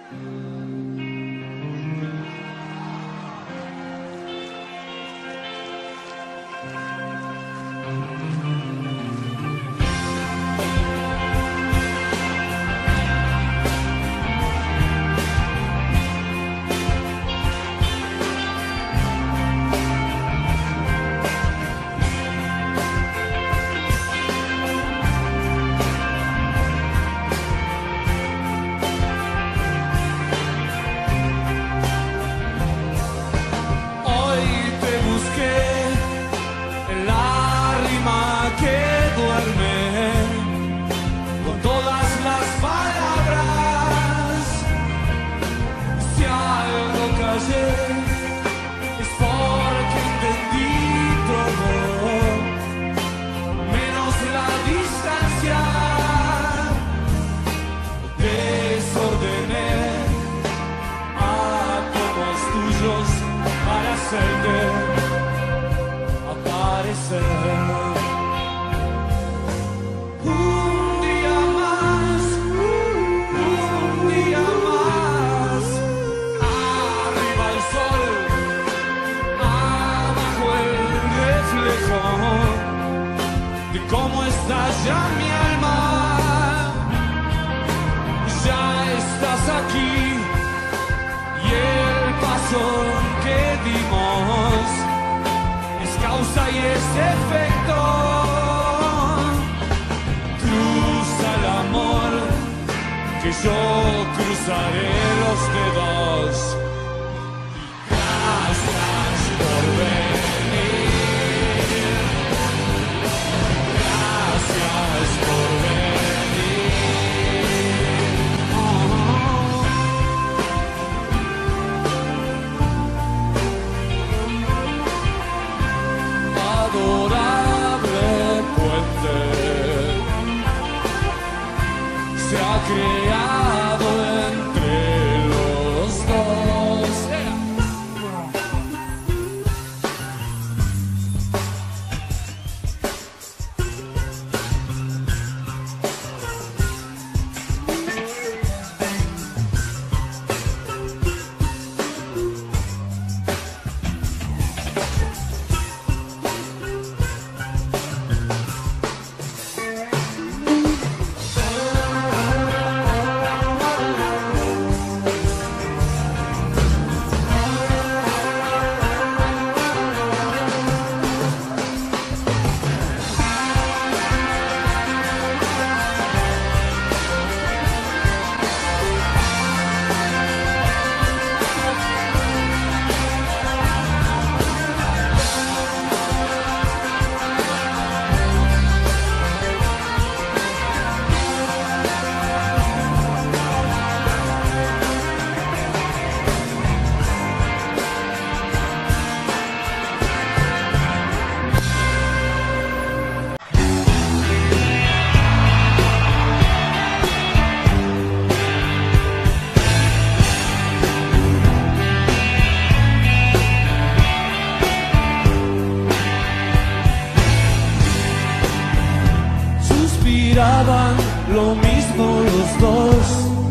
Lo mismo los dos,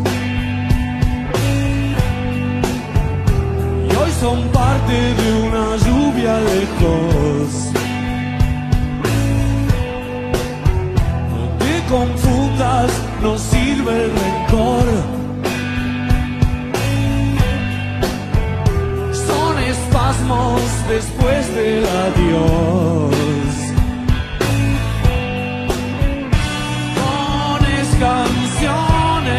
y hoy son parte de una lluvia lejos. No te confundas, no sirve el rencor. Son espasmos después del adiós. Canciones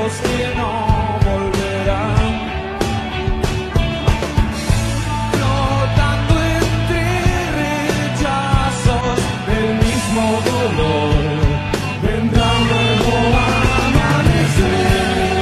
los que no volverán, flotando entre rechazos del mismo dolor, vendrá un nuevo amanecer.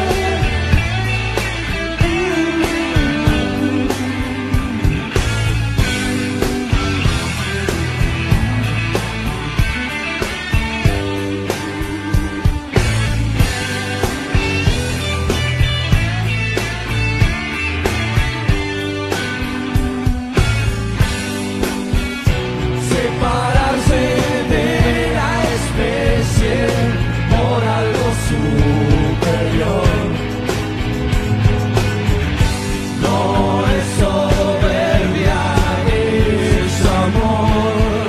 Separarse de la especie por algo superior no es soberbia, es amor.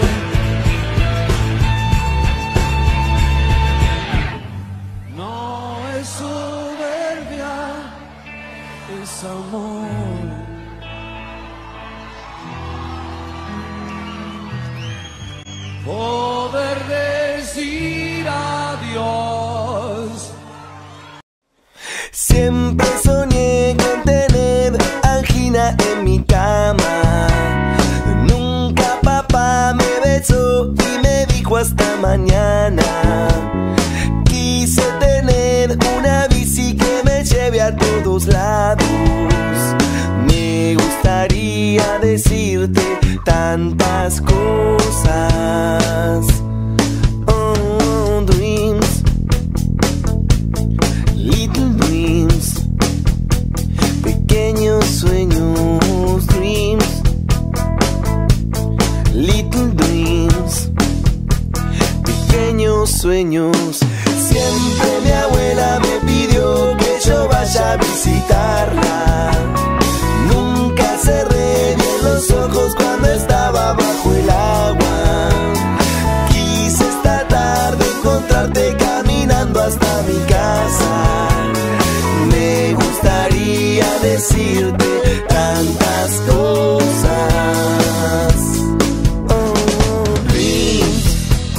No es soberbia, es amor. Poder decir adiós. Siempre soñé con tener angina en mi cama. Nunca papá me besó y me dijo hasta mañana. Quise tener una bici que me lleve a todos lados. Me gustaría decirte tantas cosas. Oh, dreams, little dreams, pequeños sueños, dreams, little dreams, pequeños sueños. Siempre mi abuela me pidió que yo vaya a visitarla. Nunca cerré bien los ojos cuando estaba bajo el agua. Quise esta tarde encontrarte caminando hasta mi casa. Me gustaría decirte tantas cosas. Oh, dreams,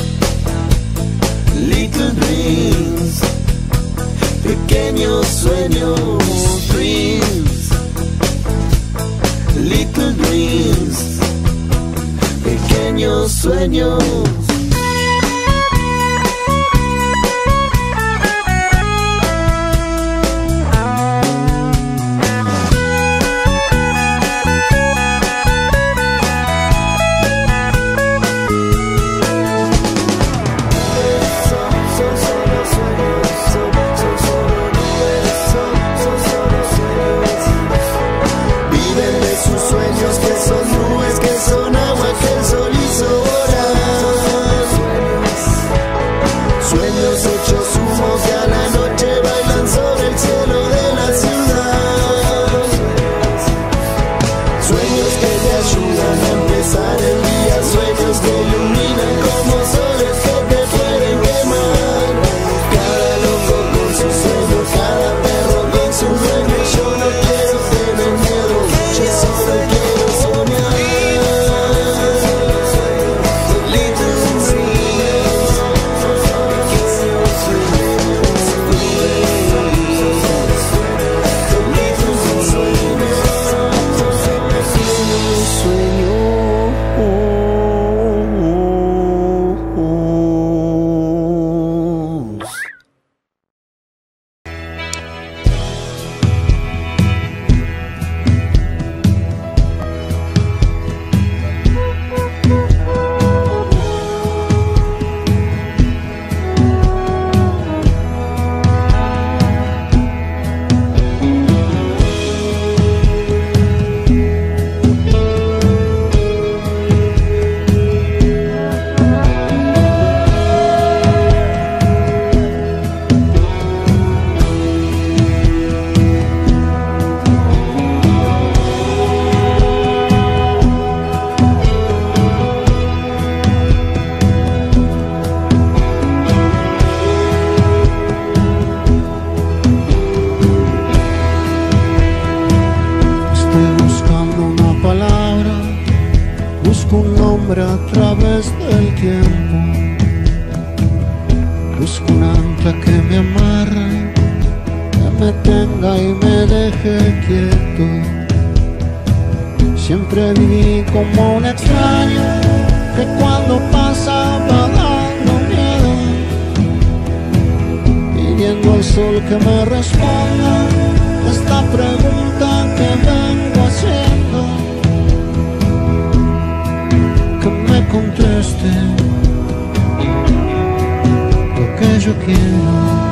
little dreams, pequeños sueños, dreams, little dreams, pequeños sueños. Viven de sus sueños que son nubes, que son agua que el sol hizo volar. Sueños hechos humos que a la noche bailan sobre el cielo de la ciudad. Sueños que te ayudan a empezar el día, sueños que iluminan como soles que te pueden quemar. Cada loco con su sueño, cada perro con su dueño. Yo no quiero tener miedo, yo solo quiero soñar. Little dreams, sueños. a través del tiempo. Busco un ancla que me amarre me tenga y me deje quieto. Siempre viví como un extraño que cuando pasaba dando miedo, pidiendo al sol que me responda esta pregunta que vengo haciendo, que me conteste lo que yo quiero,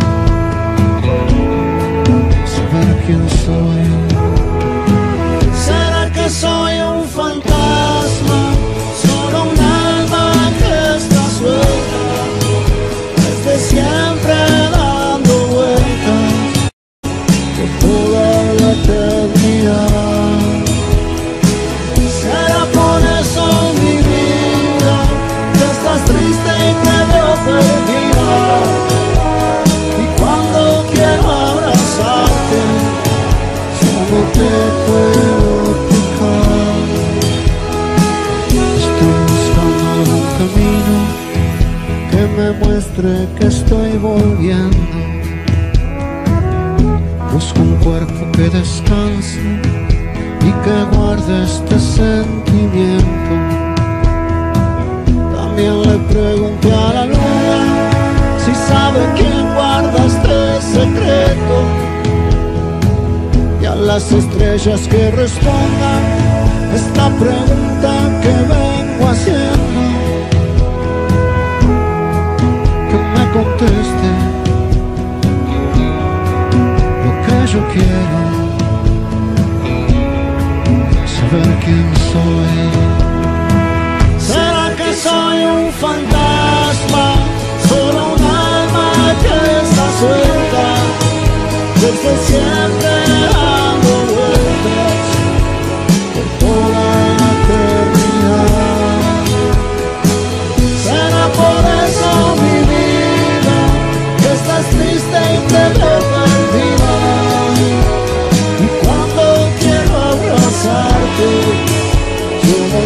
saber quién soy. ¿Será que soy un fantasma, solo un alma que está suelta, desde siempre dando vueltas por toda la eternidad? ¿Será por eso mi vida que estás triste y te veo perdida? Y cuando quiero abrazarte solo te puedo tocar. Estoy buscando algún camino que me muestre que estoy volviendo. Busco un cuerpo que descanse y que guarde este sentimiento. También le pregunté a la luna si sabe quién guarda este secreto, y a las estrellas que respondan esta pregunta que vengo haciendo, que me conteste lo que yo quiero, saber quién soy. ¿Será que soy un fantasma, solo un alma que está suelta, desde siempre dando vueltas por toda la eternidad? ¿Será por eso mi vida que estás triste y te veo perdida? Y cuando quiero abrazarte yo no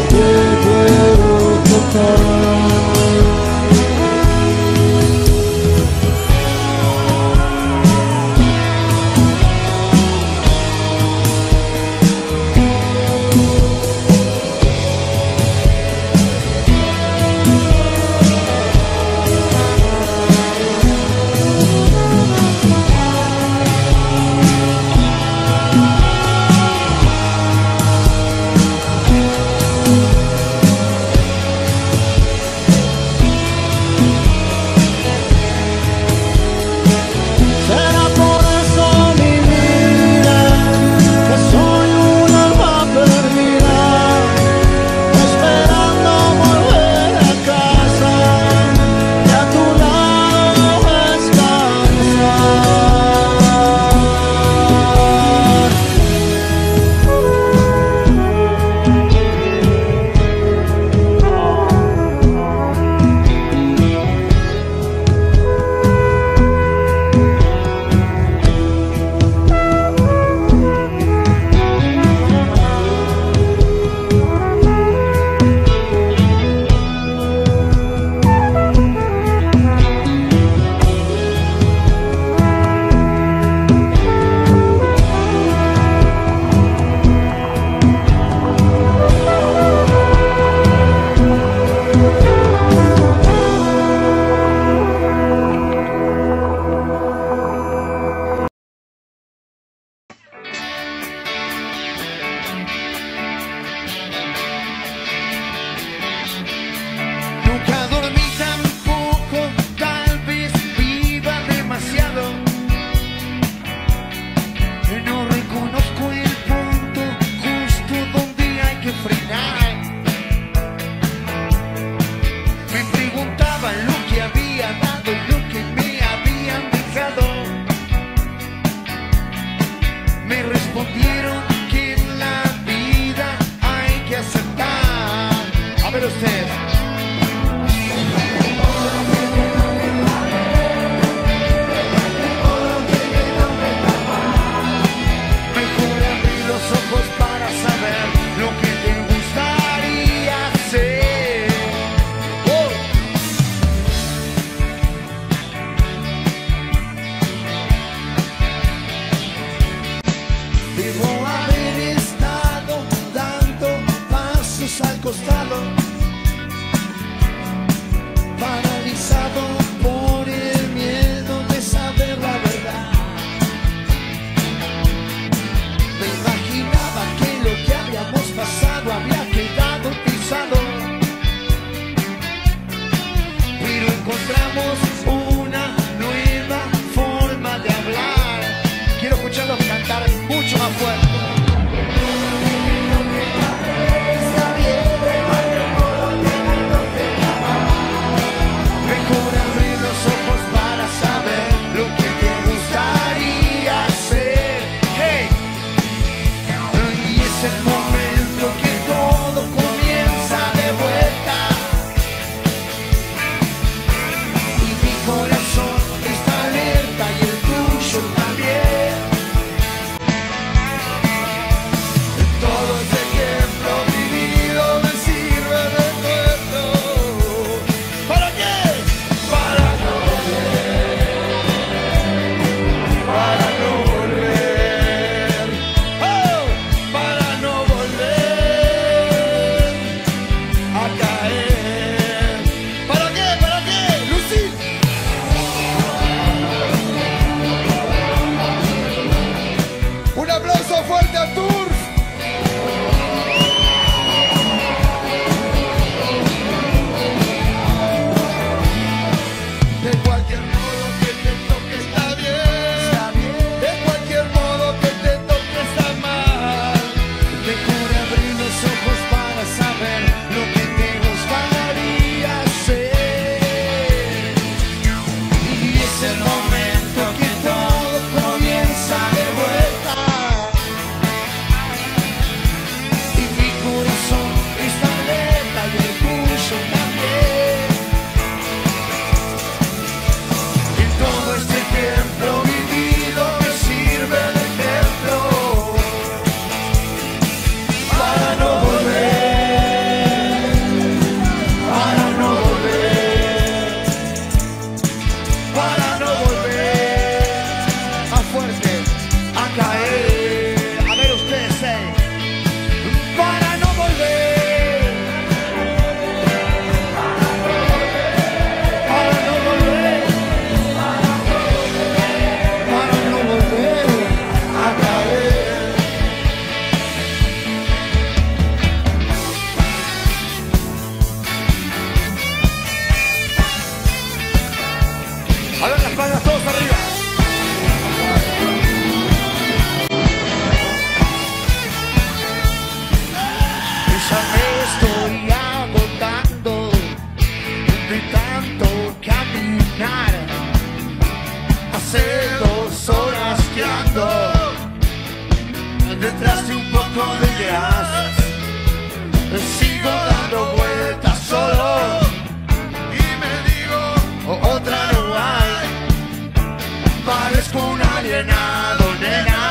detrás de un poco de ideas. Sigo dando vueltas solo y me digo, otra no hay. Parezco un alienado, nena,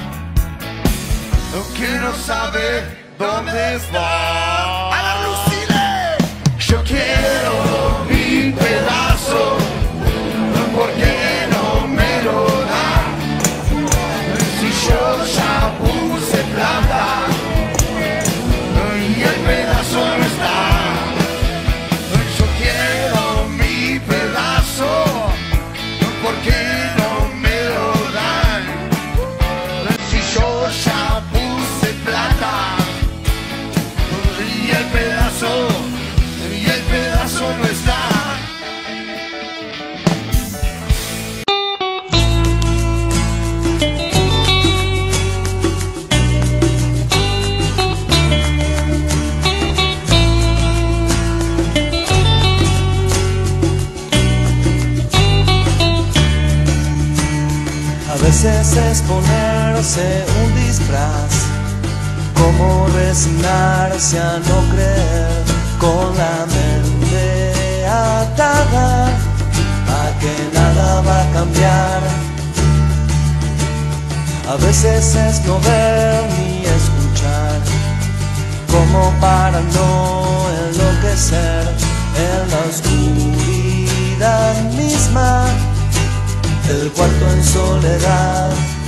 que no sabe dónde va. ¡A la Lucile! Yo quiero mi pedazo, ¿por qué no me lo da? Si yo ya puse plata y el pedazo no está. Yo quiero mi pedazo, ¿por qué no me lo dan? Si yo ya puse plata y el pedazo no está. A veces es ponerse un disfraz, como resignarse a no creer, con la mente atada a que nada va a cambiar. A veces es no ver ni escuchar, como para no enloquecer en la oscuridad misma del cuarto en soledad.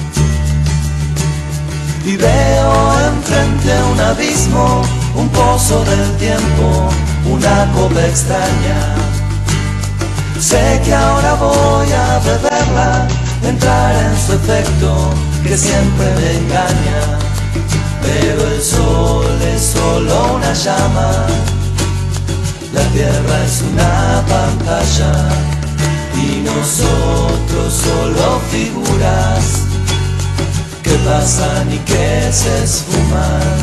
Y veo enfrente un abismo, un pozo del tiempo, una copa extraña. Sé que ahora voy a beberla, entrar en su efecto que siempre me engaña. Pero el sol es solo una llama, la tierra es una pantalla y nosotros solo figuras que pasan y que se esfuman.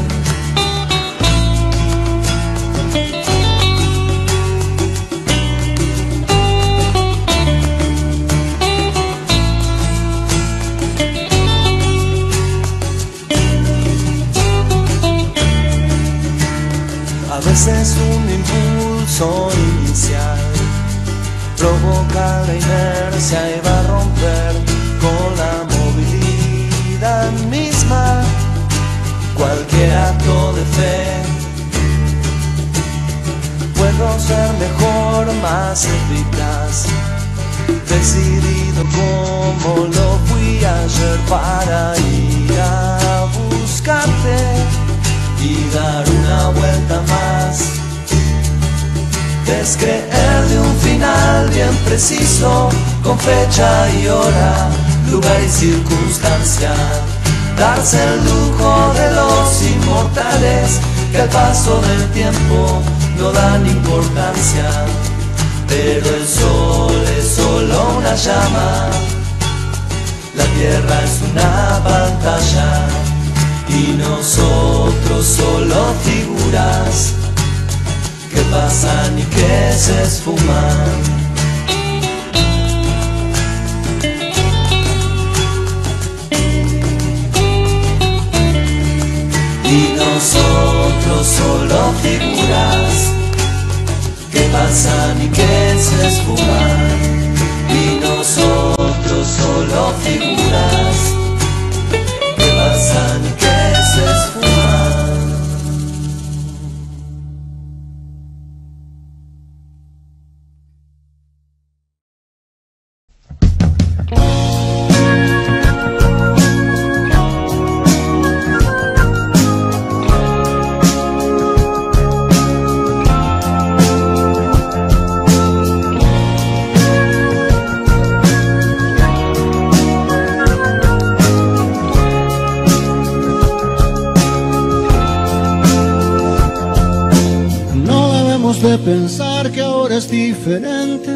A veces un impulso inicial provoca la inercia y va a romper con la movilidad misma cualquier acto de fe. Puedo ser mejor, más eficaz, decidido como lo fui ayer para ir a buscarte y dar una vuelta más. Descreer de un final bien preciso, con fecha y hora, lugar y circunstancia. Darse el lujo de los inmortales, que al paso del tiempo no dan importancia. Pero el sol es solo una llama, la tierra es una pantalla y nosotros solo figuras que pasan y que se esfuman. Y nosotros solo figuras que pasan y que se esfuman. Y nosotros solo figuras que pasan y que se esfuman. De pensar que ahora es diferente.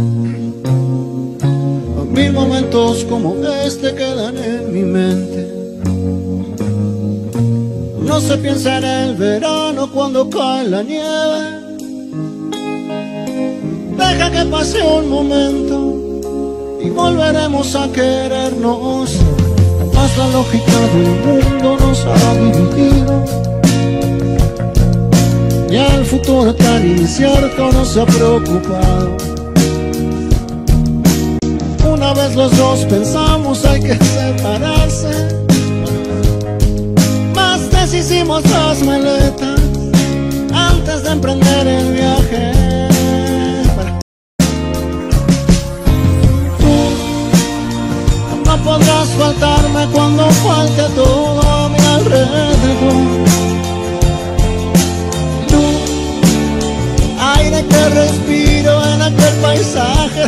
Mil momentos como este quedan en mi mente. No se piensa en el verano cuando cae la nieve. Deja que pase un momento y volveremos a querernos. Más Jamás la lógica del mundo nos ha dividido, y el futuro tan incierto nos ha preocupado. Una vez los dos pensamos hay que separarse, más deshicimos las maletas antes de emprender el viaje. Tú no podrás faltarme cuando falte todo a mi alrededor. Tú, aire que respiro en aquel paisaje.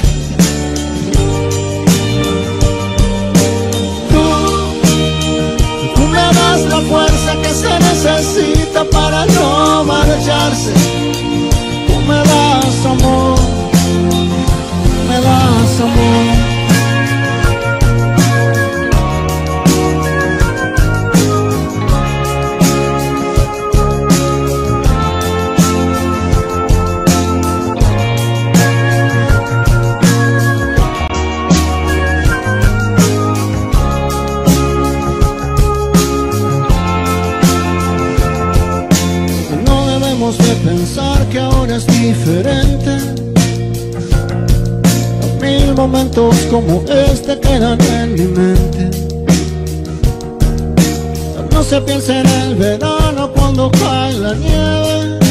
Tú me das la fuerza que se necesita para no marcharse. Tú me das amor, me das amor. De pensar que ahora es diferente. Mil momentos como este quedan en mi mente. No se piensa en el verano cuando cae la nieve.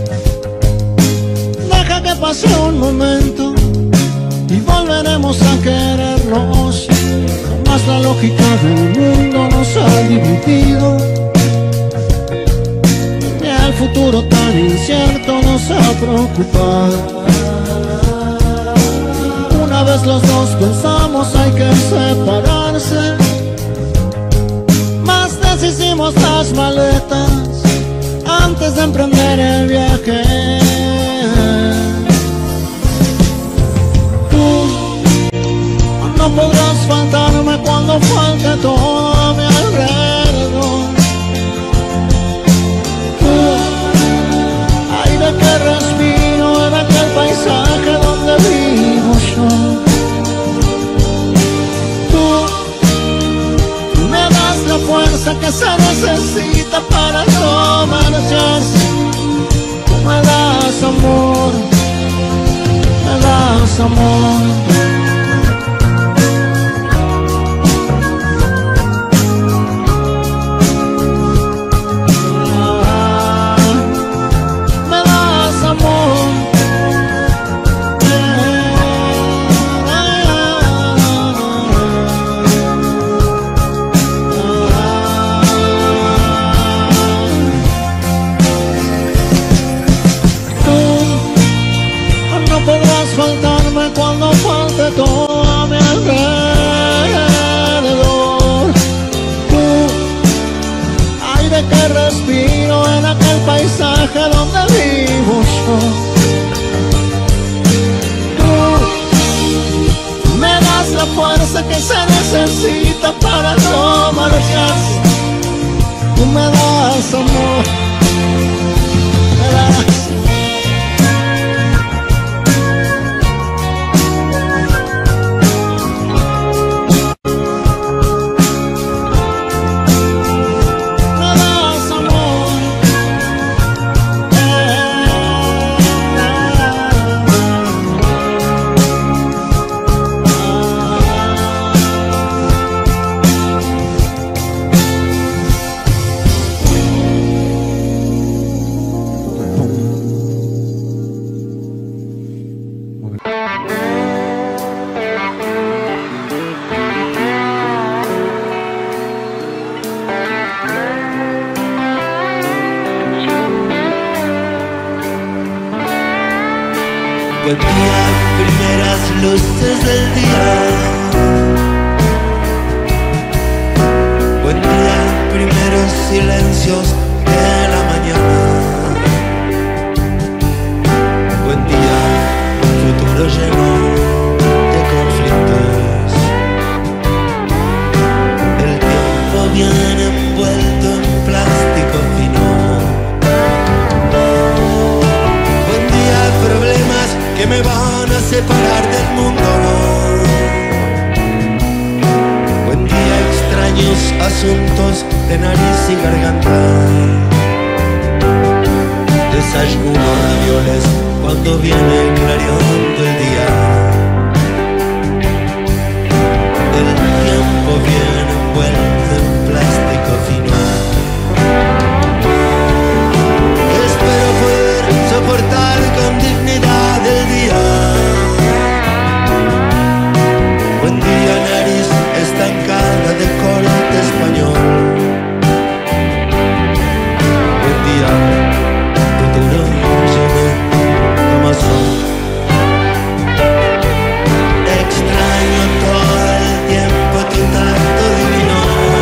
Deja que pase un momento y volveremos a querernos. Jamás la lógica del mundo nos ha dividido, el futuro tan incierto nos ha preocupado. Una vez los dos pensamos hay que separarse, más deshicimos las maletas antes de emprender el viaje. Tú no podrás faltarme cuando falte todo a mi alrededor. Que respiro en aquel paisaje donde vivo yo. Tú me das la fuerza que se necesita para no marcharse. Tú me das amor, me das amor. Faltarme cuando falte todo a mi alrededor. Tú, aire que respiro en aquel paisaje donde vivo yo. Tú me das la fuerza que se necesita para no marcharse. Tú me das amor, me das. Buen día, primeras luces del día. Buen día, primeros silencios de la mañana. Buen día, futuro lleno de conflictos. El tiempo viene envuelto en plástico fino. Buen día, problemas que me van a separar del mundo. Buen día, extraños asuntos de nariz y garganta. Desayuno ravioles cuando viene clareando el día. El tiempo viene envuelto en plástico fino. Espero poder soportar con dignidad el día. Buen día, nariz estancada de corte español. Buen día, futuro lleno de Amazon. Extraño todo el tiempo tu tacto divino.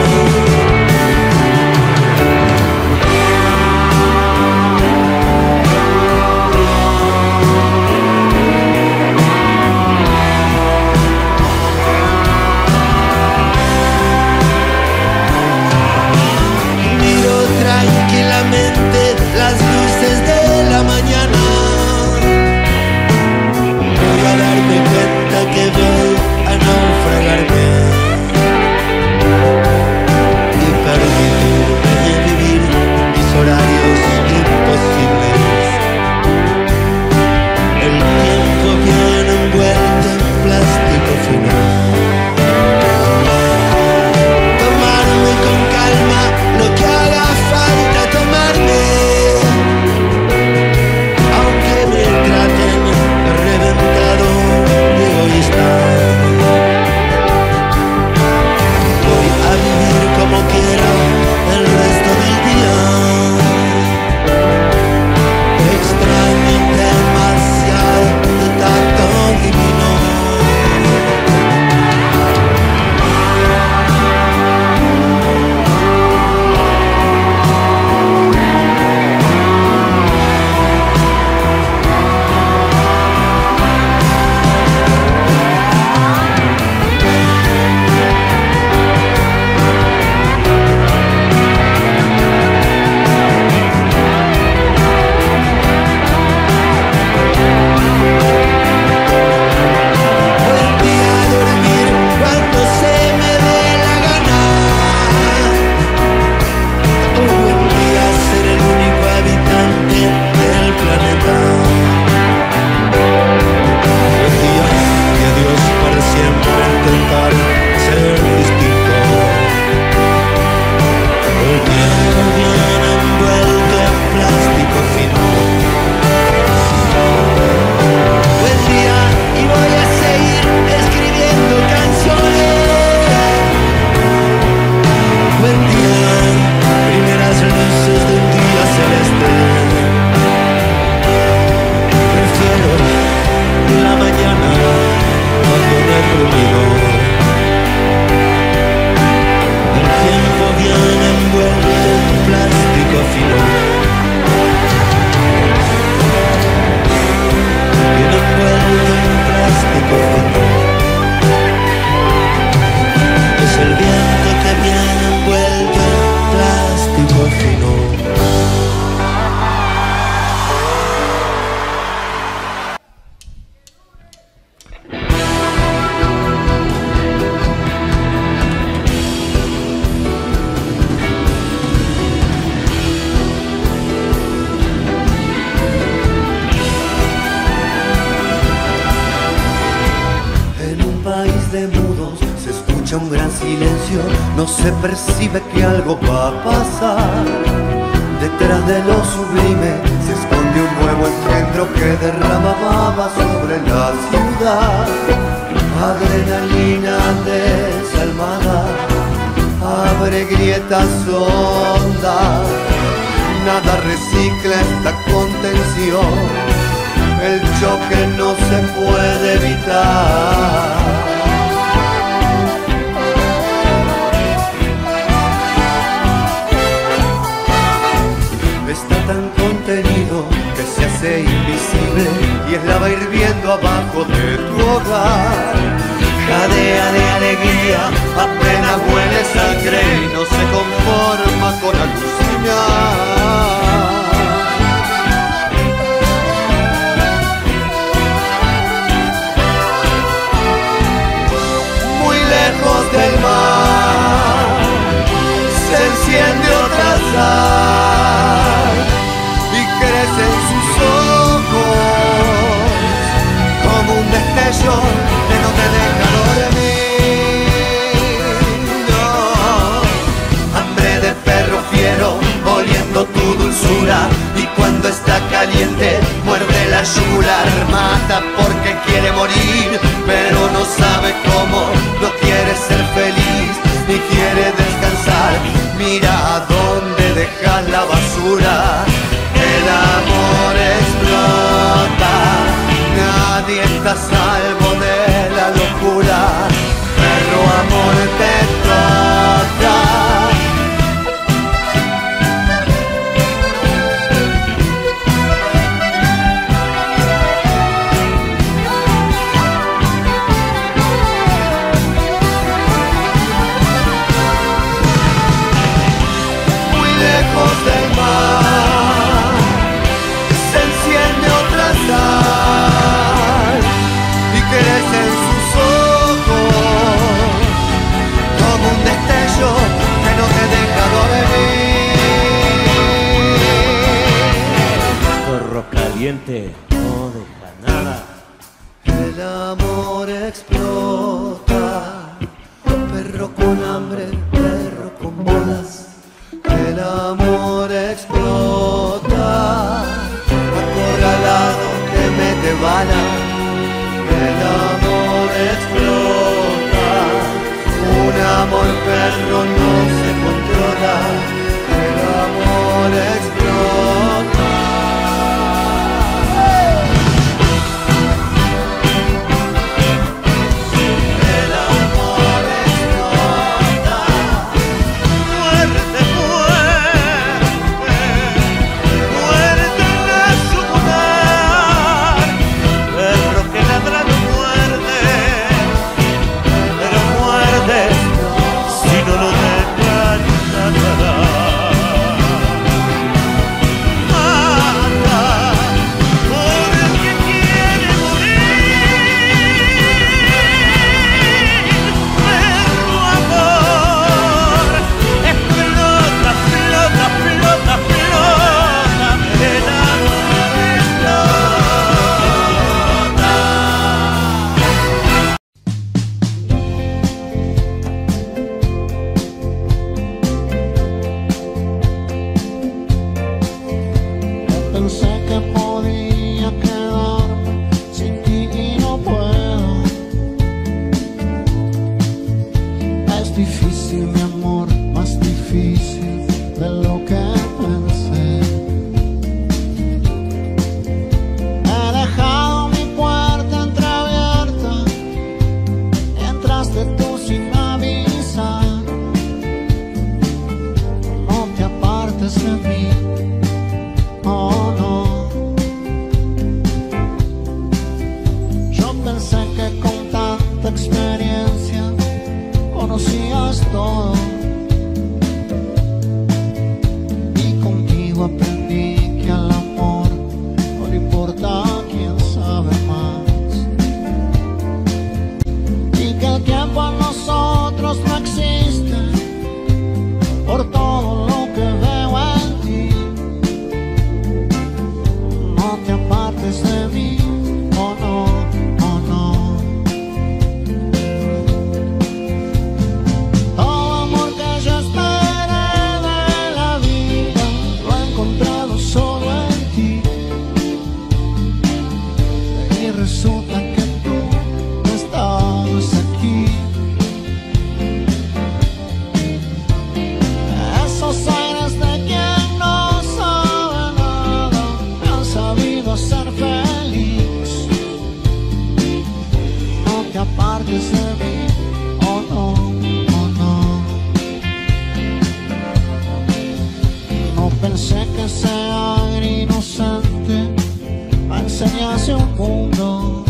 Miro tranquilamente las luces de la mañana. Voy a darme cuenta que voy a naufragarme y permitirme vivir mis horarios imposibles. El tiempo viene envuelto en plástico fino. Tomarme con calma lo que haga falta tomarme, aunque me traten de reventado y egoísta. Voy a vivir como quiera el resto del día. Extraño demasiado tu tacto divino. Buen día a dormir cuando se me dé la gana. Buen día a ser el único habitante del planeta. Buen día y adiós para siempre intentar ser distinto. El tiempo viene envuelto en plástico fino. Buen día y voy a seguir escribiendo canciones. Buen día, primeras luces de un día celeste. Prefiero la mañana cuando no hay ruido. El tiempo viene envuelto en plástico fino. Viene envuelto en plástico fino. Es el viento que viene envuelto en plástico fino. En un país de mudos se escucha un gran silencio, no se percibe que algo va a pasar. Detrás de lo sublime se esconde un nuevo engendro que derrama baba sobre la ciudad. Adrenalina desalmada abre grietas hondas, nada recicla esta contención. El choque no se puede evitar. Está tan contenido que se hace invisible y es lava hirviendo abajo de tu hogar. Jadea de alegría, apenas huele sangre y no se conforma con alucinar. Muy lejos del mar, basura y cuando está caliente muerde la yugular. Mata porque quiere morir, pero no sabe cómo, no quiere ser feliz ni quiere descansar. Mira a dónde dejas la basura, el amor explota, nadie está a salvo de la locura. Perro, amor te toca. Muy lejos del mar se enciende otra sal y crece en sus ojos como un destello que no te deja dormir. Perro caliente no deja nada. El amor explota, perro con hambre, perro con bolas. El amor explota, acorralado que mete bala. El amor explota, un amor perro no se controla. El amor explota. El amor explota, muerte, muerte en la yugular. Perro que ladra no muerde, pero muerde si no lo dejan ladrar. Mata por el que quiere morir. Perro, amor, explota, explota, explota, explota. El amor explota. Pensé que podía quedarme sin ti y no puedo. Es difícil, mi amor, más difícil de lo que pensé. He dejado mi puerta entreabierta y entraste tú sin avisar. No te apartes de mí. Oh no, yo pensé que con tanta experiencia conocías todo y contigo aprendí que al amor no le importa quién sabe más y que el tiempo en nosotros no existe por todo lo que veo en ti. No te apartes de mí, oh no, oh no. Todo amor que yo esperé de la vida lo he encontrado solo en ti. Y resulta que tú no estabas aquí. Esos aires de quien no sabe nada me han sabido ser feliz. No te apartes de mí, oh no, oh no. No pensé que ser inocente me enseñase un mundo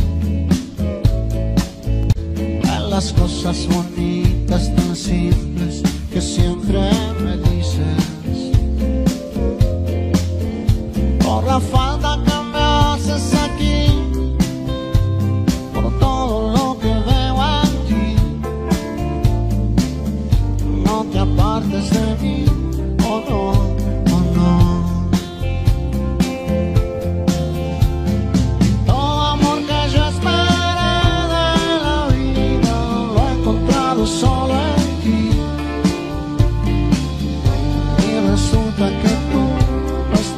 en las cosas bonitas tan simples que siempre me dices. Por la falta que me haces aquí, por todo lo que veo en ti. No te apartes de mí, oh no, oh no. Todo amor que yo esperé de la vida lo he encontrado solo en ti. Y resulta que tú no estás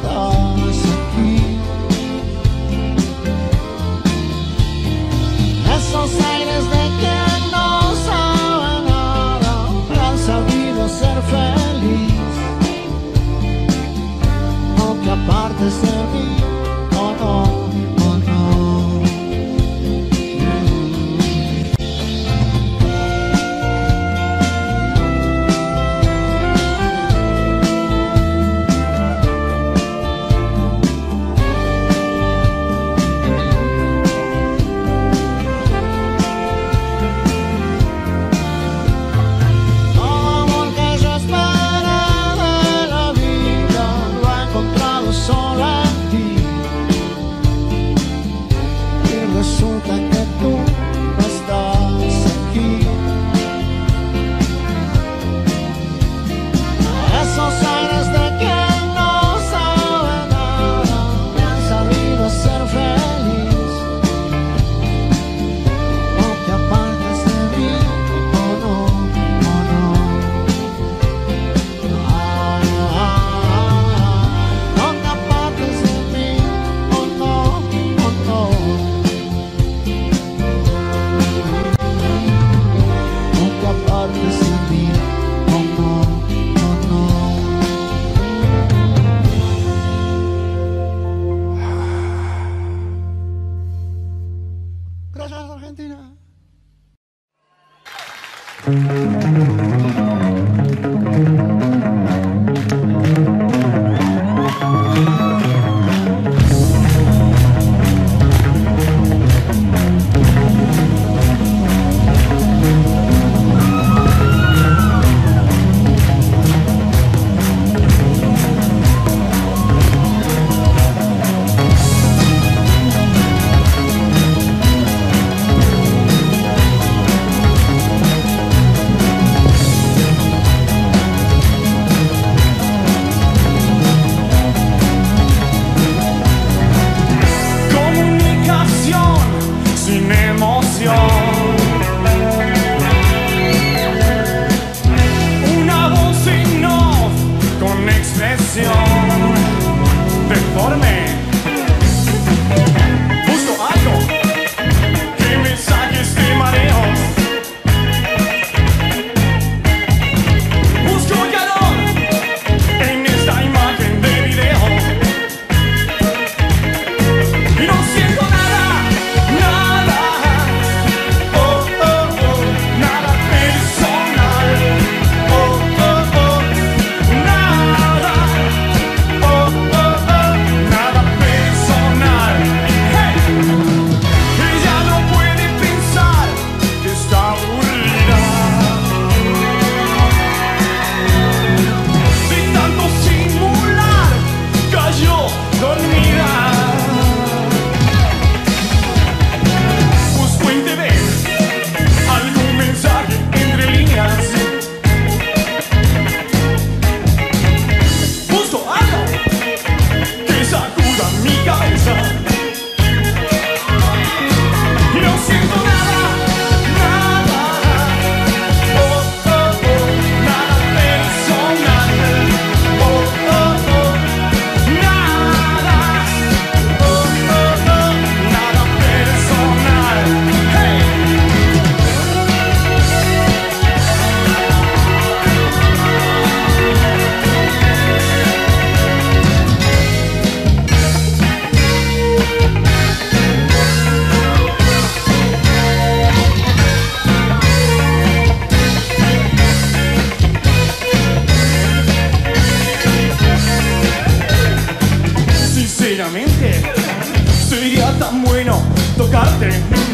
tan bueno tocarte,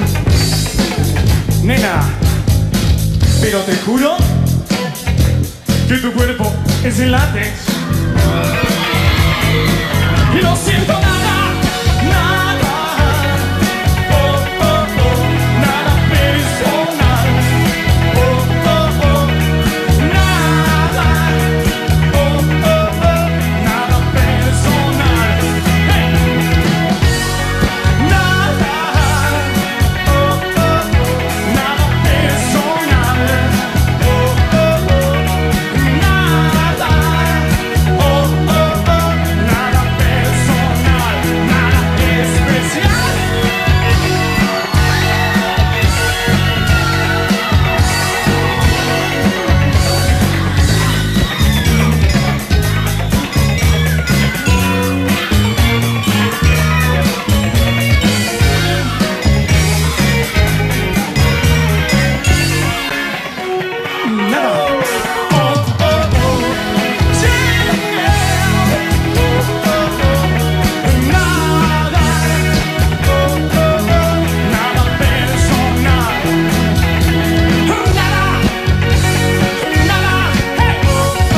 nena, pero te juro que tu cuerpo es el látex. Y no siento nada, nada, oh, oh, oh, nada personal, oh, oh, oh, nada, oh, oh, oh, nada personal, hey. Nada, oh, oh, oh, nada personal, oh, oh, oh, nada, oh, oh, oh, nada personal, nada especial. Nada, oh, oh, oh, yeah, oh, oh, oh, nada, oh, oh, oh, nada personal, nada, nada, hey, oh, oh,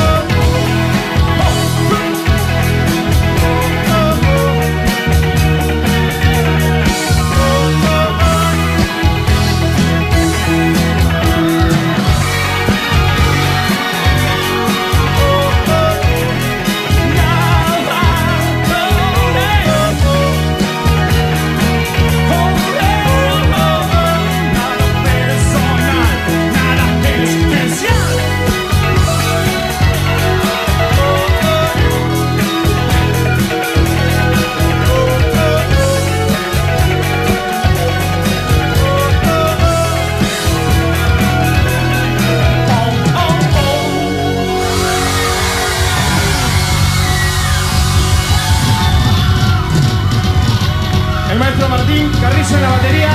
el maestro Martín Carrizo en la batería.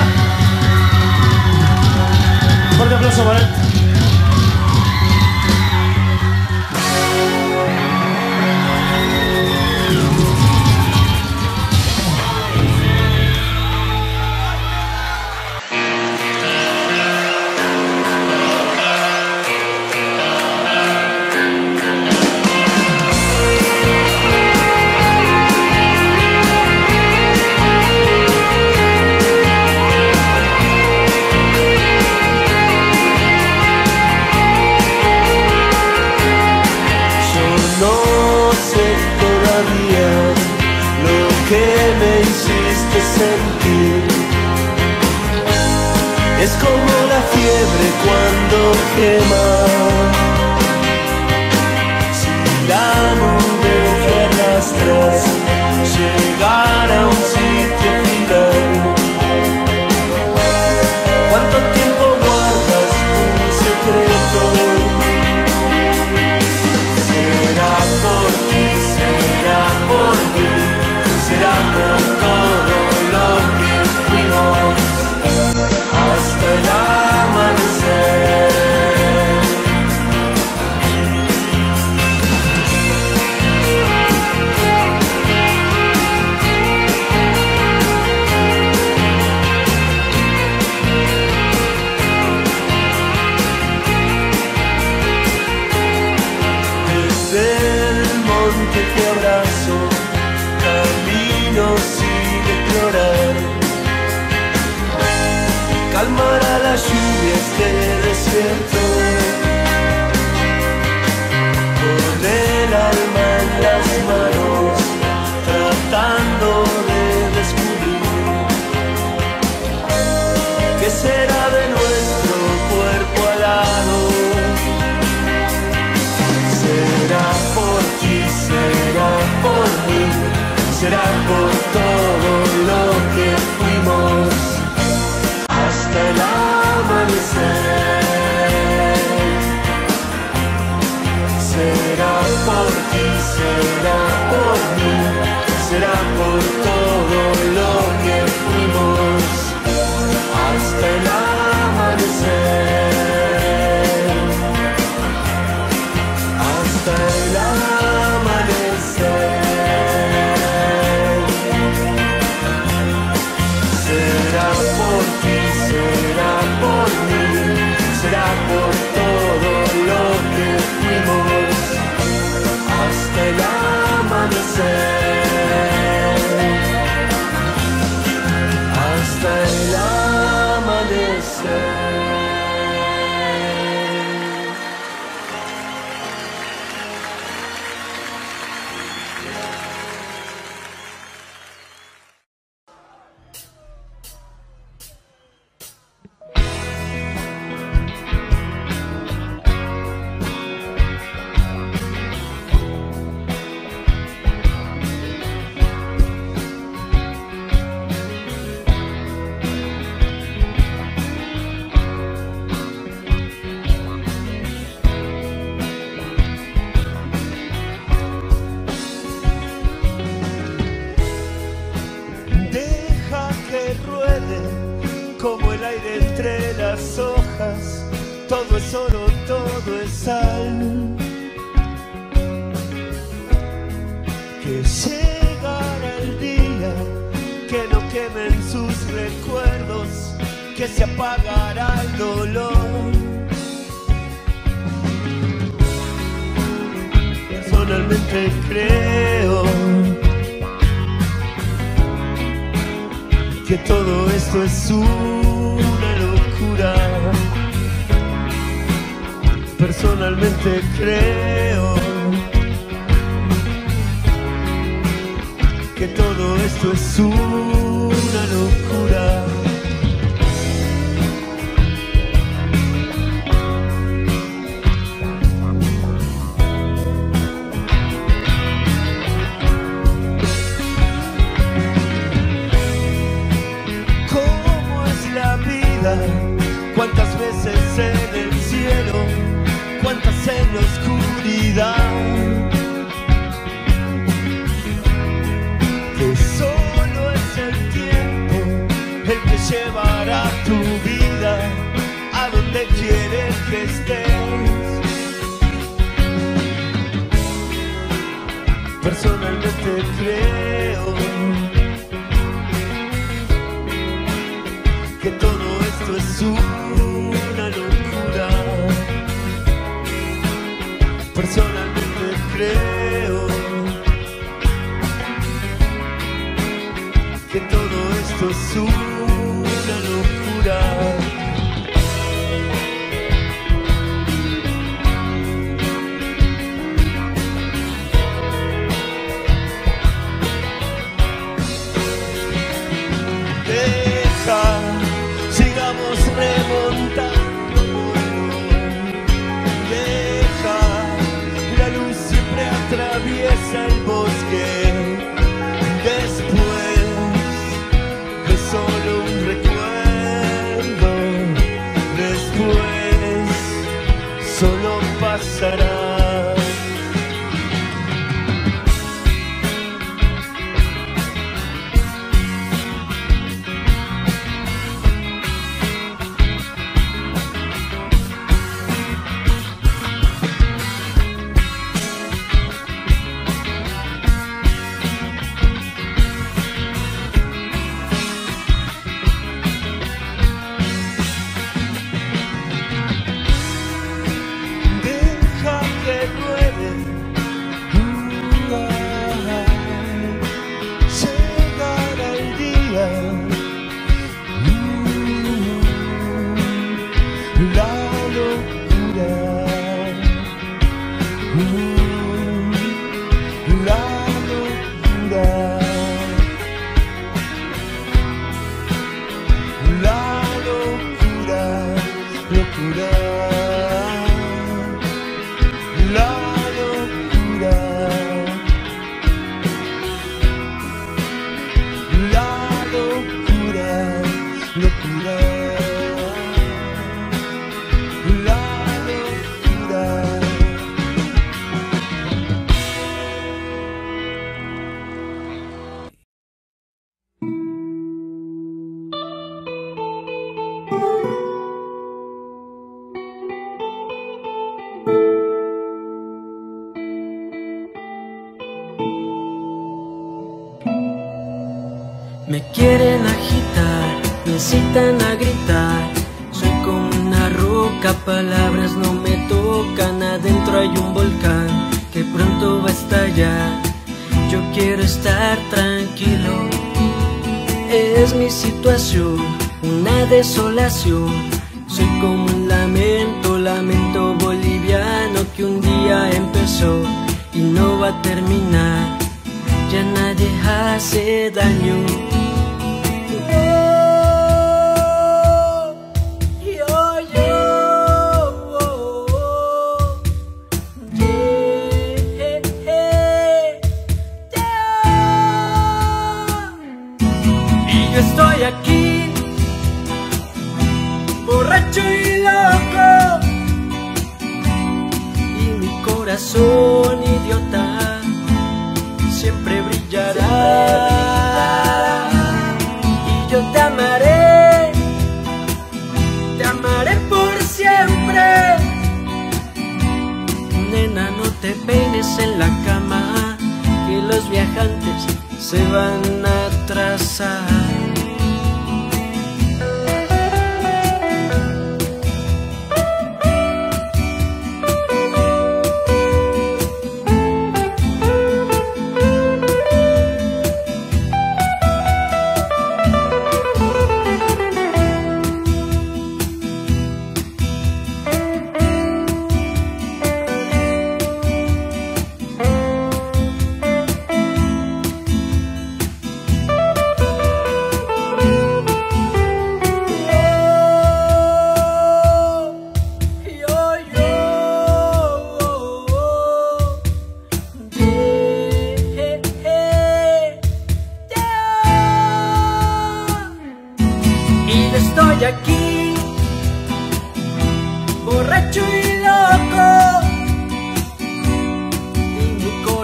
Fuerte aplauso para él. No sé todavía lo que me hiciste sentir. Es como la fiebre cuando quema. Si la nube que arrastras llegara a un sitio final, ¿cuánto tiempo guardas un secreto? Será por ti, será por mí, será por todo lo que fuimos hasta el amanecer. Te abrazo, camino sin explorar. Calmará las lluvias del desierto, con el alma en las manos, tratando de descubrir qué será de nuestro cuerpo alado. Será por ti, será por mí, será por todo lo que fuimos hasta el amanecer. Será por ti, será por mí, será por todo lo que fuimos hasta el amanecer. Hasta el amanecer. se apagará el dolor. Personalmente creo que todo esto es una locura. Personalmente creo que todo esto es una locura. ¿Cómo es la vida? ¿Cuántas veces en el cielo? ¿Cuántas en la oscuridad? Que solo es el tiempo el que llevará tu vida a donde quiere que estés. Personalmente creo que todo esto es una locura. Personalmente creo que todo esto es una locura. Deja, sigamos remontando. Deja, la luz siempre atraviesa el bosque. Después es solo un recuerdo. Después solo pasará. Deja que ruede. Llegará el día. La locura. La locura. La locura. Locura. La locura, la locura, locura, la locura. Me quieren agitar, me incitan a gritar. Soy como una roca, palabras no me tocan. Adentro hay un volcán que pronto va a estallar. Yo quiero estar tranquilo. Es mi situación, una desolación. Soy como un lamento, lamento boliviano que un día empezó y no va a terminar. Ya nadie hace daño. Y yo estoy aquí, borracho y loco, y mi corazón idiota siempre brillará. Y yo te amaré por siempre. Nena, no te peines en la cama, que los viajantes se van a atrasar.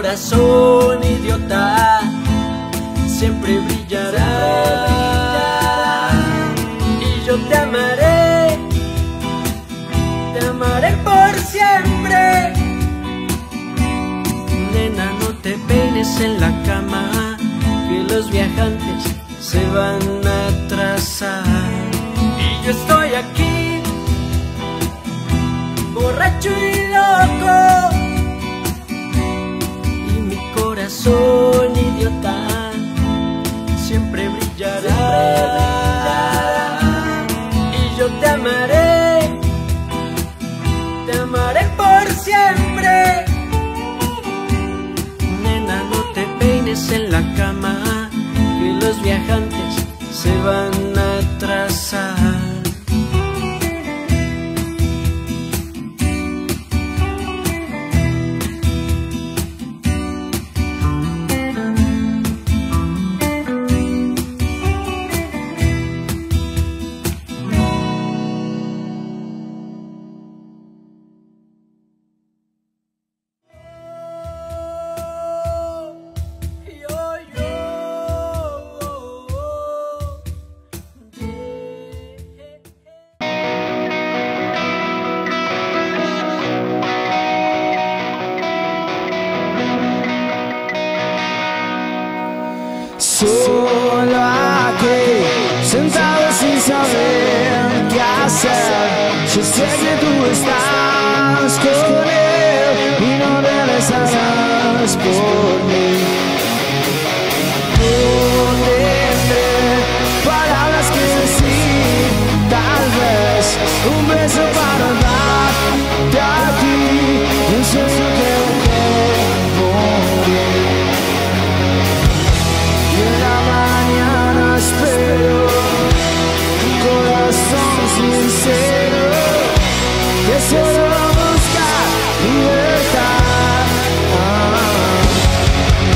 corazón idiota siempre brillará, y yo te amaré por siempre. Nena, no te peines en la cama, que los viajantes se van a atrasar. Y yo estoy aquí, borracho y loco, y mi corazón idiota siempre brillará, y yo te amaré por siempre. Nena, no te peines en la cama, que los viajantes se van a atrasar. Solo aquí, sentado sin saber qué hacer. Yo sé que tú estás con él y no regresarás por mí. No tendré palabras que decir, tal vez un beso para darte a ti, un sueño que morir. Espero un corazón sincero que solo busca libertad.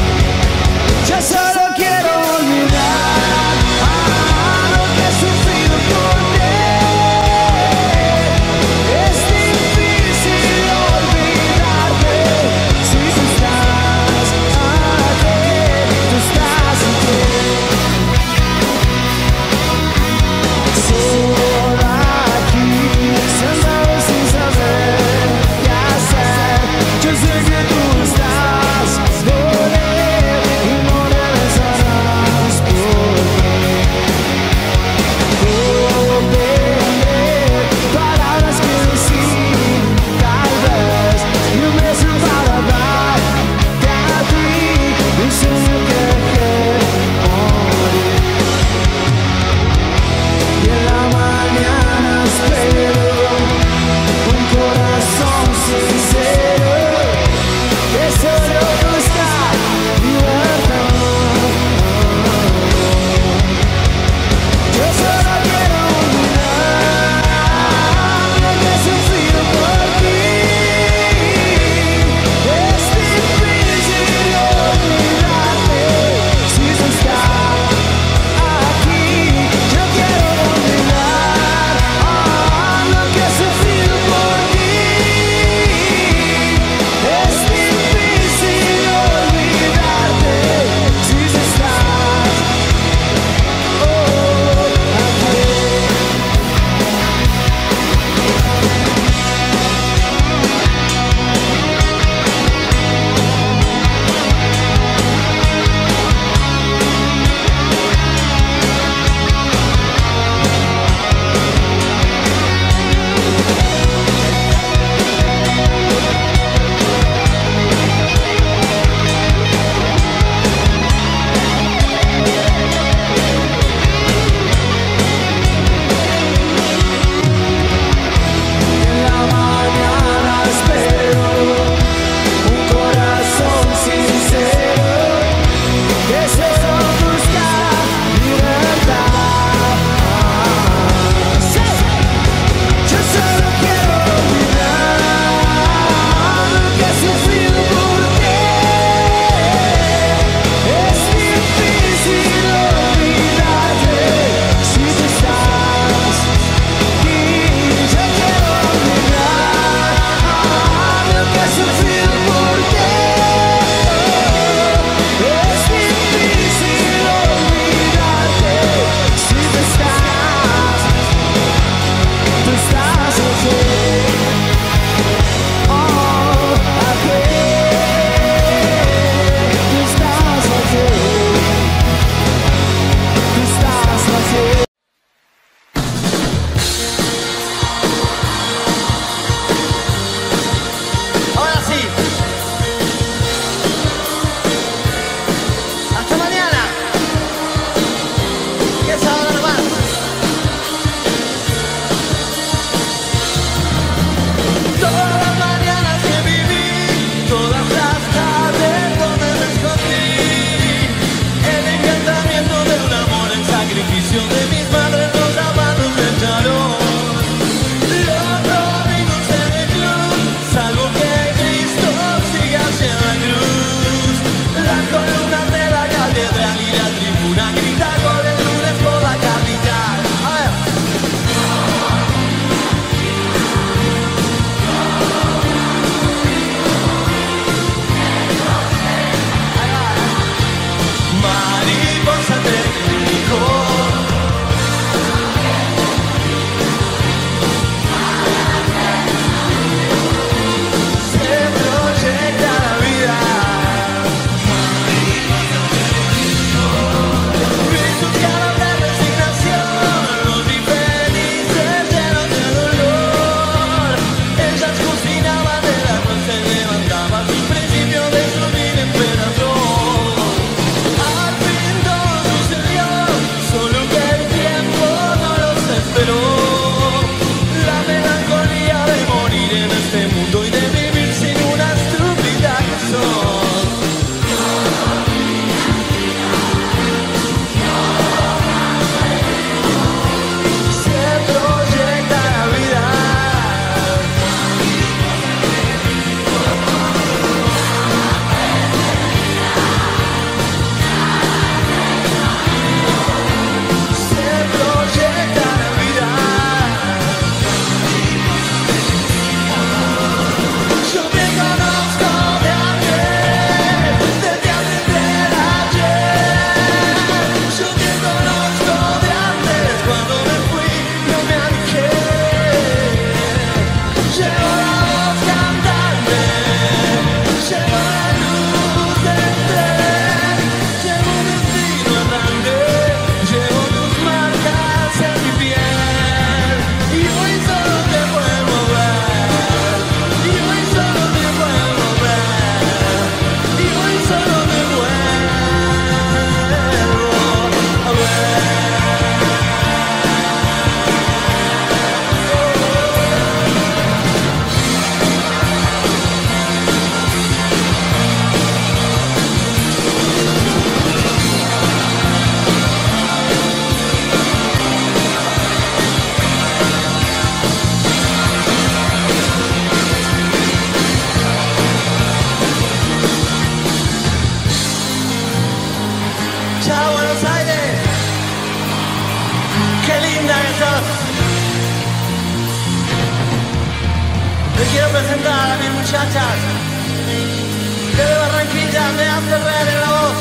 Les quiero presentar a mis muchachas que de Barranquilla me hace reír en la voz.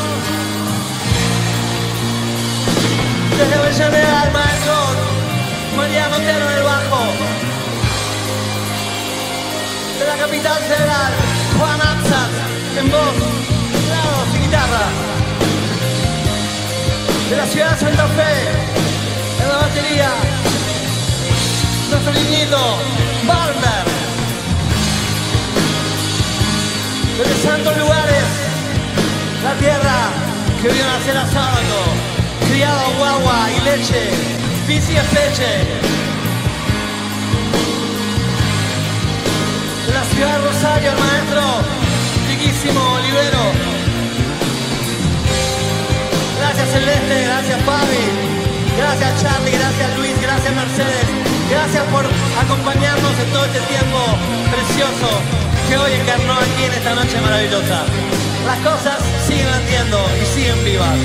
Desde Avellaneda, el maestro Mariano Otero en el bajo. De la capital federal, Juan Absat en voz, teclados y guitarra. De la ciudad de Santa Fe, en la batería, nuestro niñito, Barber. De los santos lugares, la tierra que vio nacer a sábado, criado guagua y leche, bici y peche. De la ciudad de Rosario, el maestro riquísimo Olivero. Gracias Celeste, gracias Fabi, gracias Charlie, gracias Luis, gracias Mercedes, gracias por acompañarnos en todo este tiempo precioso que hoy encarnó aquí en esta noche maravillosa. Las cosas siguen latiendo y siguen vivas.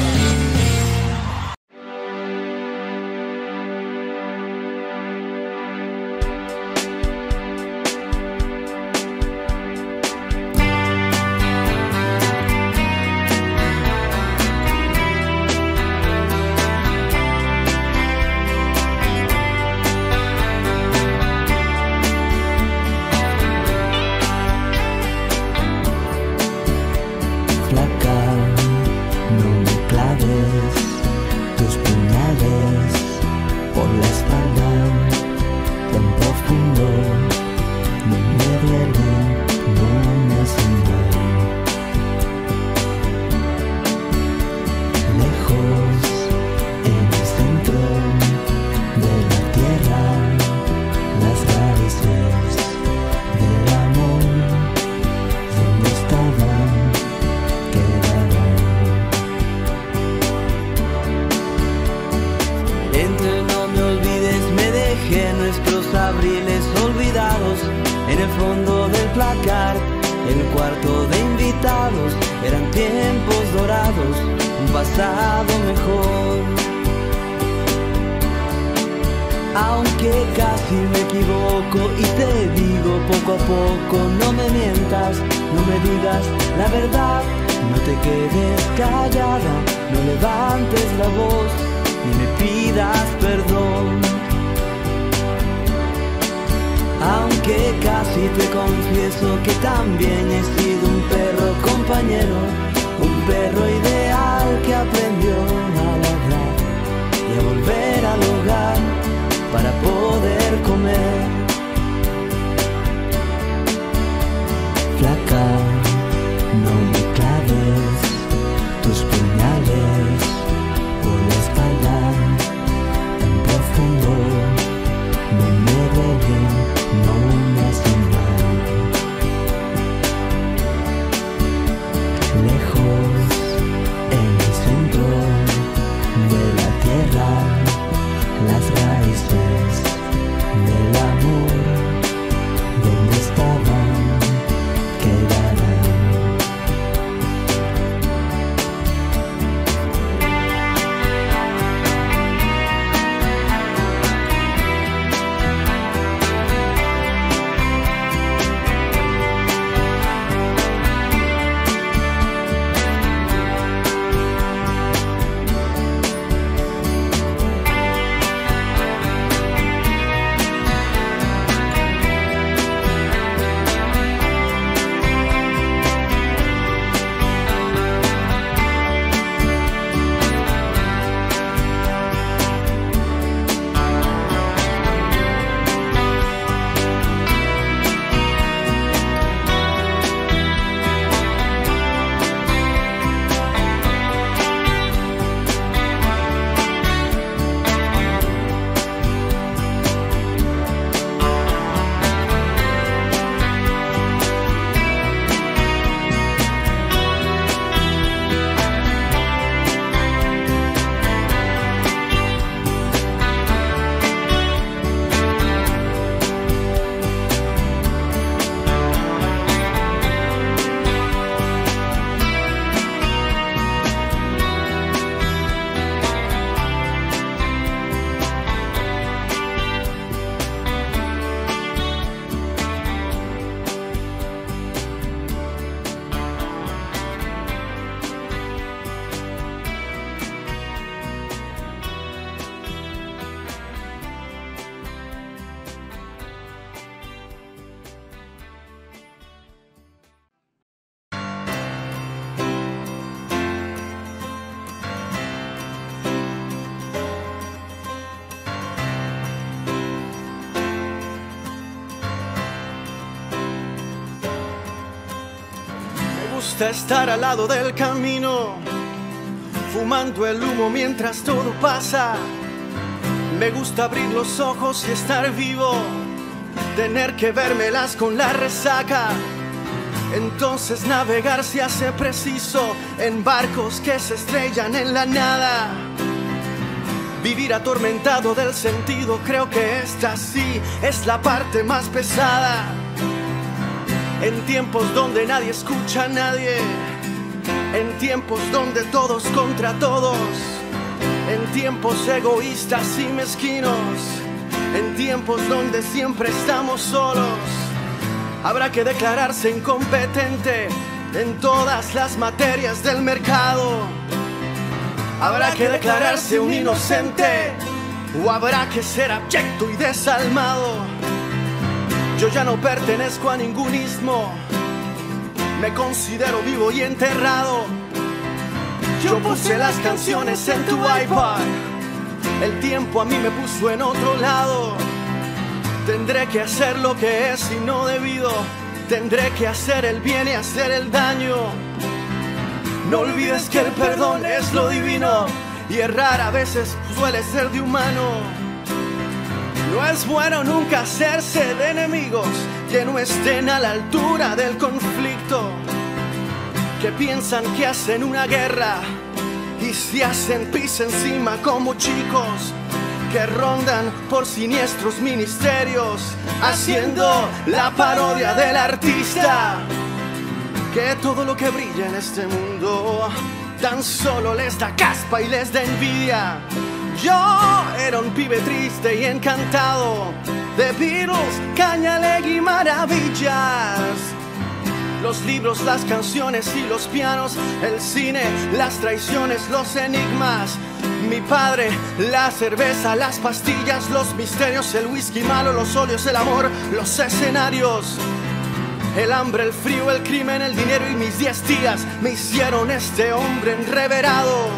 gusta estar al lado del camino, fumando el humo mientras todo pasa. Me gusta abrir los ojos y estar vivo, tener que vérmelas con la resaca. Entonces navegar se hace preciso en barcos que se estrellan en la nada. Vivir atormentado del sentido, creo que esta sí es la parte más pesada. En tiempos donde nadie escucha a nadie, en tiempos donde todos contra todos, en tiempos egoístas y mezquinos, en tiempos donde siempre estamos solos. Habrá que declararse incompetente en todas las materias del mercado. Habrá que declararse un inocente, o habrá que ser abyecto y desalmado. Yo ya no pertenezco a ningún ismo, me considero vivo y enterrado. Yo puse las canciones en tu iPod, el tiempo a mí me puso en otro lado. Tendré que hacer lo que es y no debido, tendré que hacer el bien y hacer el daño. No olvides que el perdón es lo divino, y errar a veces suele ser de humano. No es bueno nunca hacerse de enemigos que no estén a la altura del conflicto, que piensan que hacen una guerra y se hacen pis encima como chicos que rondan por siniestros ministerios haciendo la parodia del artista. Que todo lo que brilla en este mundo tan solo les da caspa y les da envidia. Yo era un pibe triste y encantado de Beatles, Cañalegui, maravillas. Los libros, las canciones y los pianos, el cine, las traiciones, los enigmas. Mi padre, la cerveza, las pastillas, los misterios, el whisky malo, los óleos, el amor, los escenarios. El hambre, el frío, el crimen, el dinero y mis 10 tías me hicieron este hombre enreverado.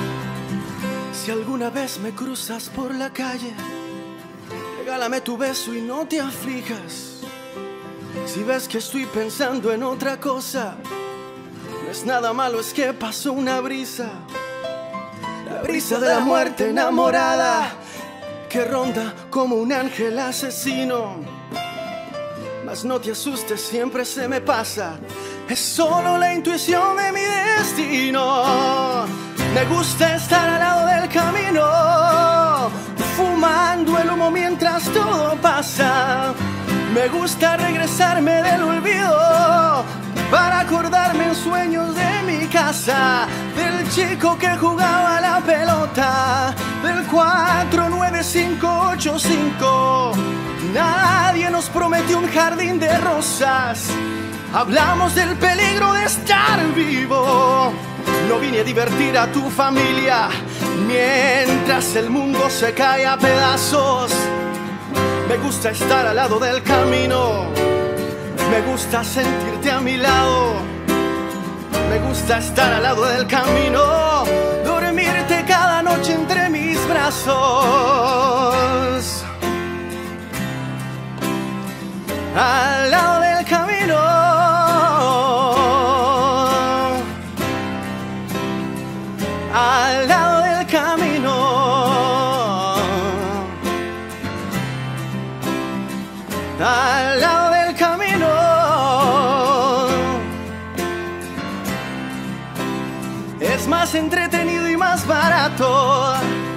Si alguna vez me cruzas por la calle, regálame tu beso y no te aflijas. Si ves que estoy pensando en otra cosa, no es nada malo, es que pasó una brisa. La brisa de la muerte enamorada que ronda como un ángel asesino. Mas no te asustes, siempre se me pasa, es solo la intuición de mi destino. Me gusta estar al lado del camino, fumando el humo mientras todo pasa. Me gusta regresarme del olvido para acordarme en sueños de mi casa, del chico que jugaba la pelota, del 49585. Nadie nos prometió un jardín de rosas. Hablamos del peligro de estar vivo. No vine a divertir a tu familia mientras el mundo se cae a pedazos. Me gusta estar al lado del camino, me gusta sentirte a mi lado. Me gusta estar al lado del camino, dormirte cada noche entre mis brazos. Al lado del camino, al lado del camino, al lado del camino. Es más entretenido y más barato.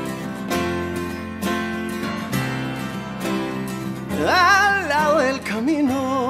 Al lado del camino.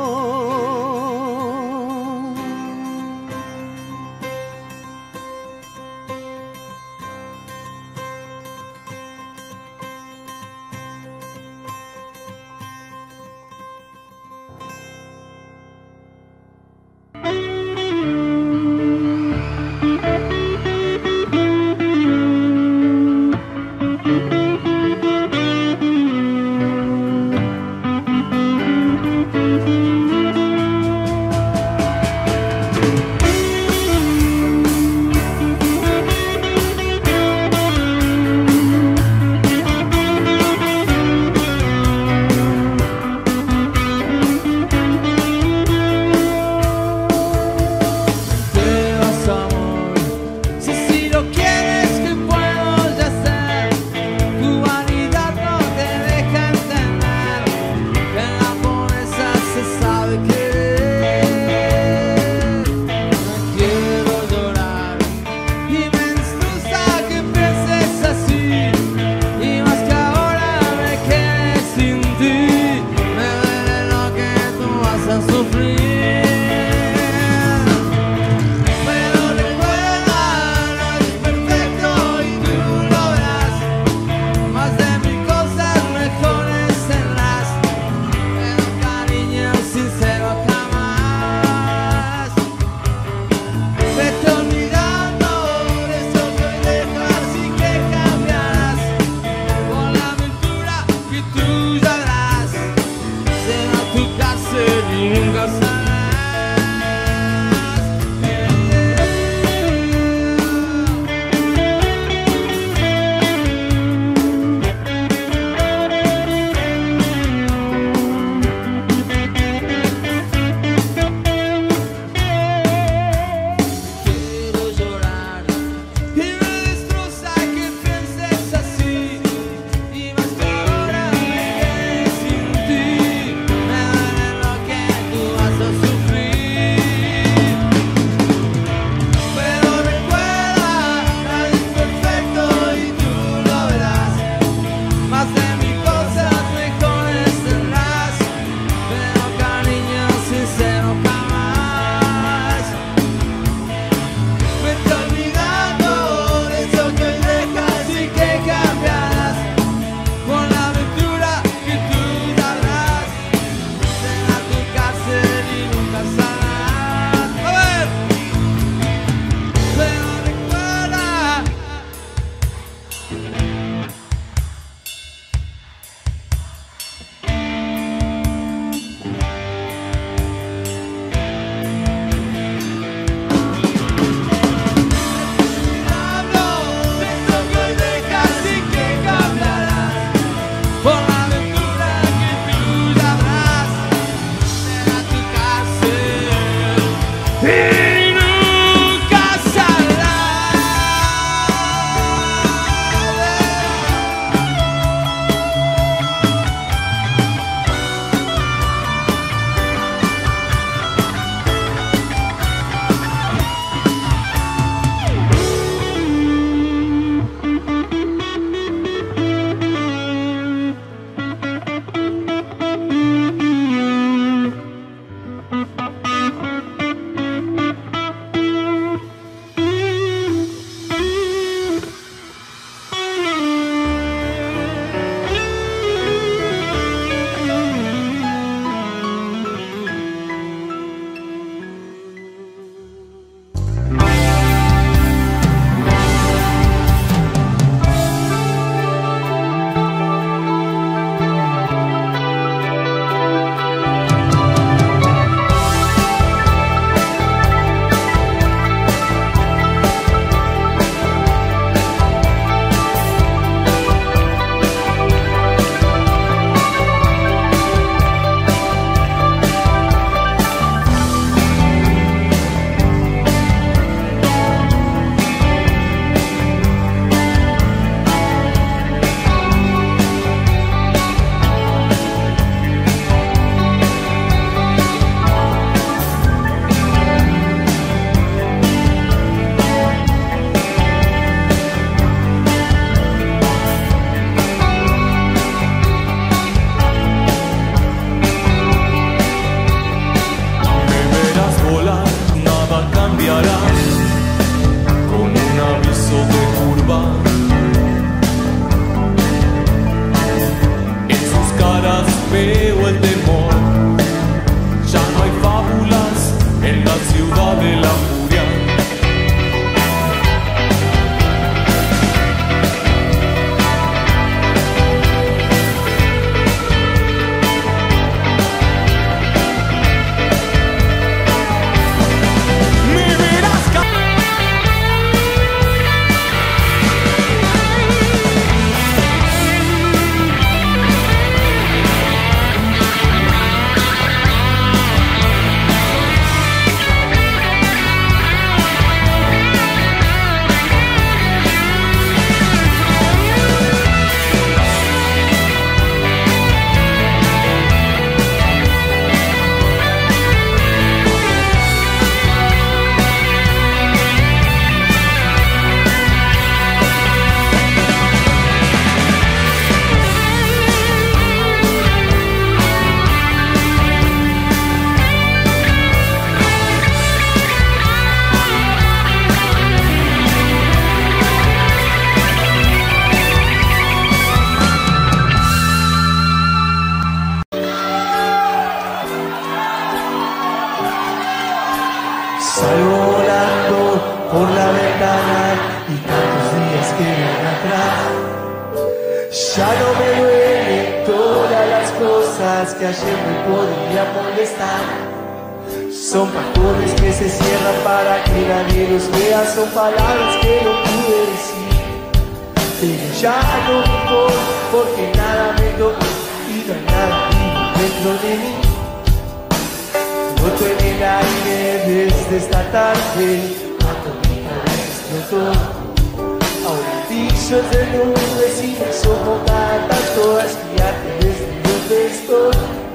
Salgo volando por la ventana y tantos días quedan atrás. Ya no me duelen todas las cosas que ayer me podían molestar. Son pajones que se cierran para que nadie los vea. Son palabras que no pude decir, pero ya no me importa porque nada me tocó y no hay nada vivo dentro de mí. Noto en el aire desde esta tarde cuando mi cabeza explotó. Ahora pisos de nubes y mis ojos cantan todas espiarte desde donde estoy.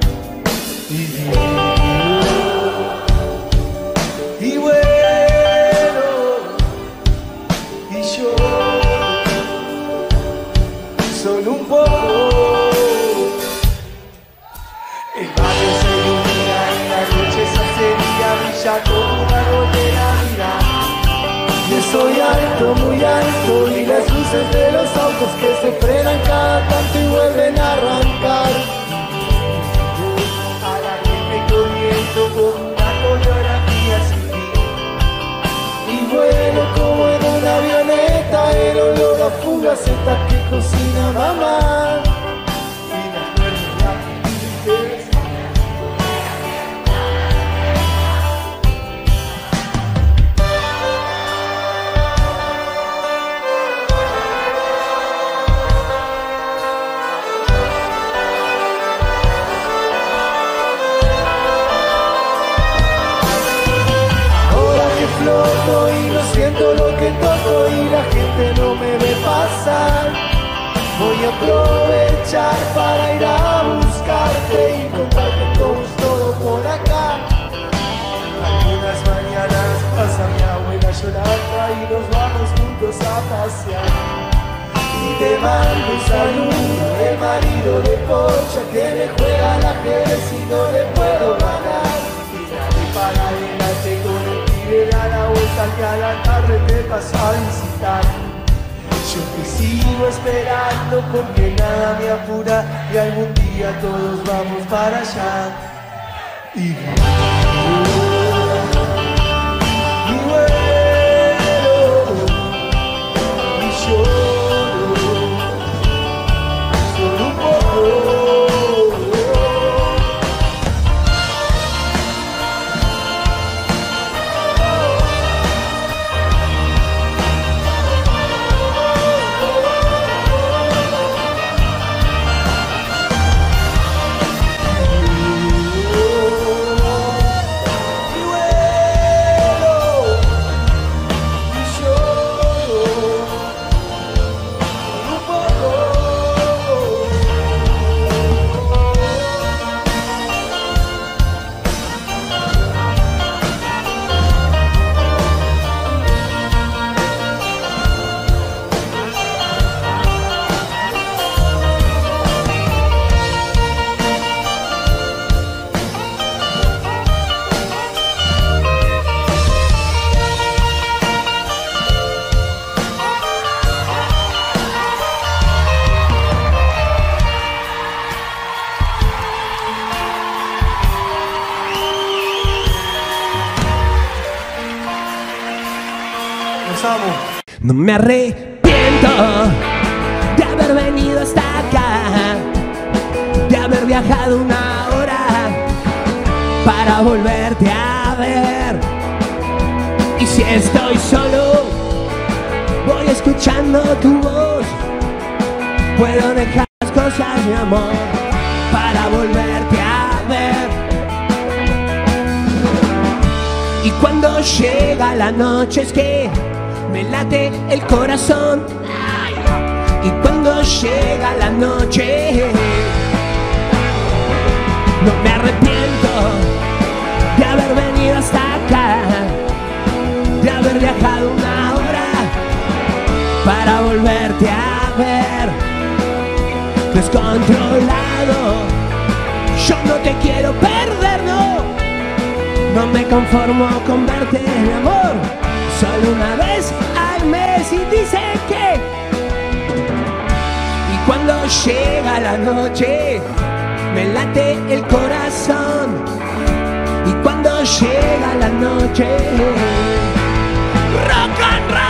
Y vuelo y lloro solo un poco. El barrio se ilumina y la noche se hace día, brilla como un árbol de Navidad. Yo soy alto, muy alto, y las luces de los autos que se frenan cada tanto y vuelven a arrancar. A la gente corriendo con una coreografía sin fin. Y vuelo como en una avioneta, el olor a fugaceta que cocina mamá. Y me acuerdo la tristeza. Floto y no siento lo que toco y la gente no me ve pasar. Voy a aprovechar para ir a buscarte y contarte cómo es todo por acá. Algunas mañanas pasa mi abuela llorando y nos vamos juntos a pasear. Y te mando un saludo del marido de Pocha que le juega al ajedrez y no le puedo ganar. Y dale para adelante con el pibe, da la vuelta que a la tarde te paso a visitar. Yo te sigo esperando porque nada me apura y algún día todos vamos para allá. Y vuelo y lloro solo un poco. No me arrepiento de haber venido hasta acá, de haber viajado una hora para volverte a ver. Y si estoy solo, voy escuchando tu voz. Puedo dejar las cosas, mi amor, para volverte a ver. Y cuando llega la noche es que me late el corazón. Y cuando llega la noche, no me arrepiento de haber venido hasta acá, de haber viajado una hora para volverte a ver. Descontrolado, yo no te quiero perder, no. No me conformo con verte, mi amor, solo una vez al mes. Y dice que y cuando llega la noche me late el corazón. Y cuando llega la noche, rock and roll.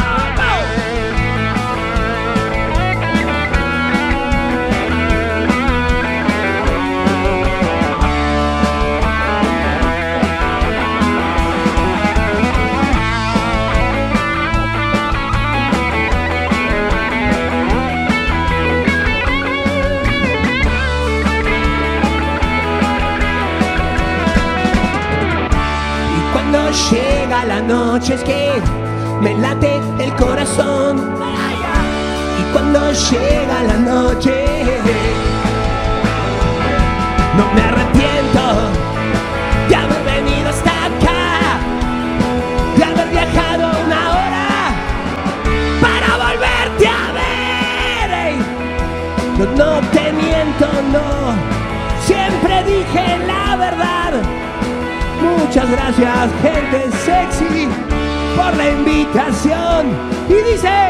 Llega la noche es que me late el corazón, y cuando llega la noche no me arrepiento de haber venido hasta acá, de haber viajado una hora para volverte a ver. Ey. No te miento, no, siempre dije la verdad. Muchas gracias, gente sexy, por la invitación. Y dice: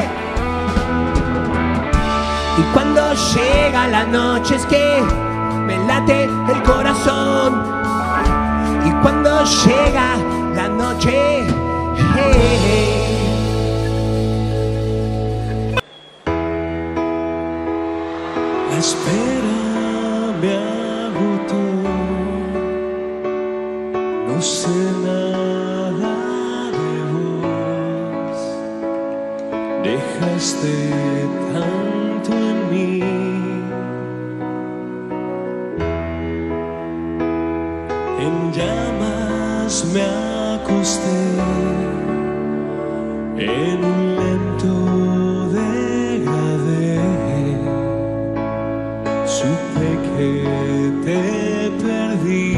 y cuando llega la noche es que me late el corazón, y cuando llega la noche, la espera me agotó. No sé nada de vos, dejaste tanto en mí. En llamas me acosté, en un lento degradé. Supe que te perdí.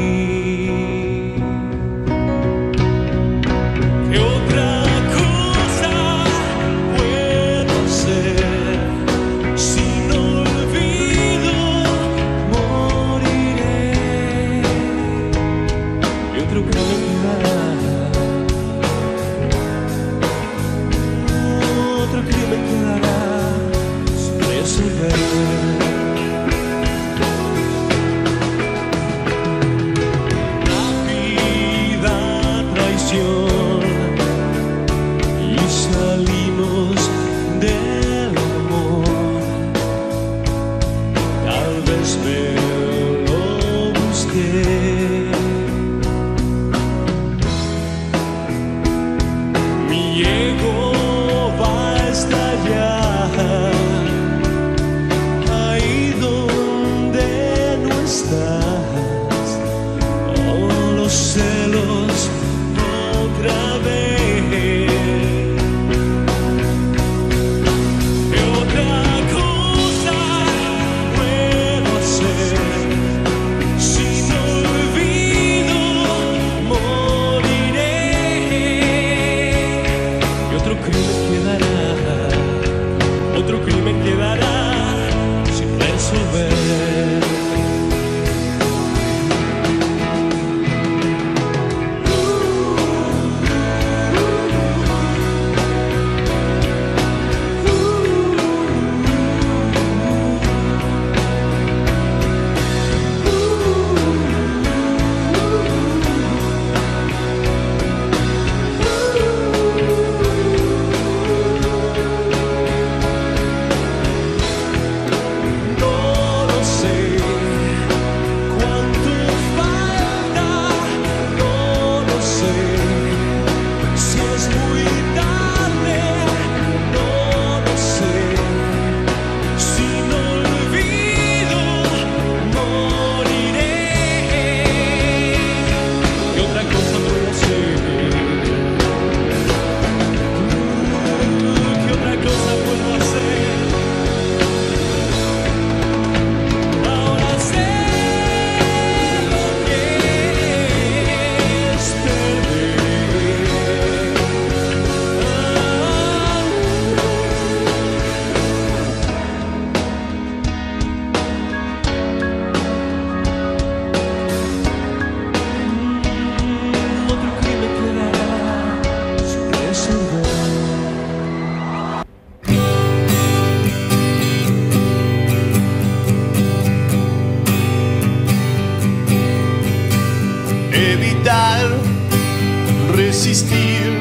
resistir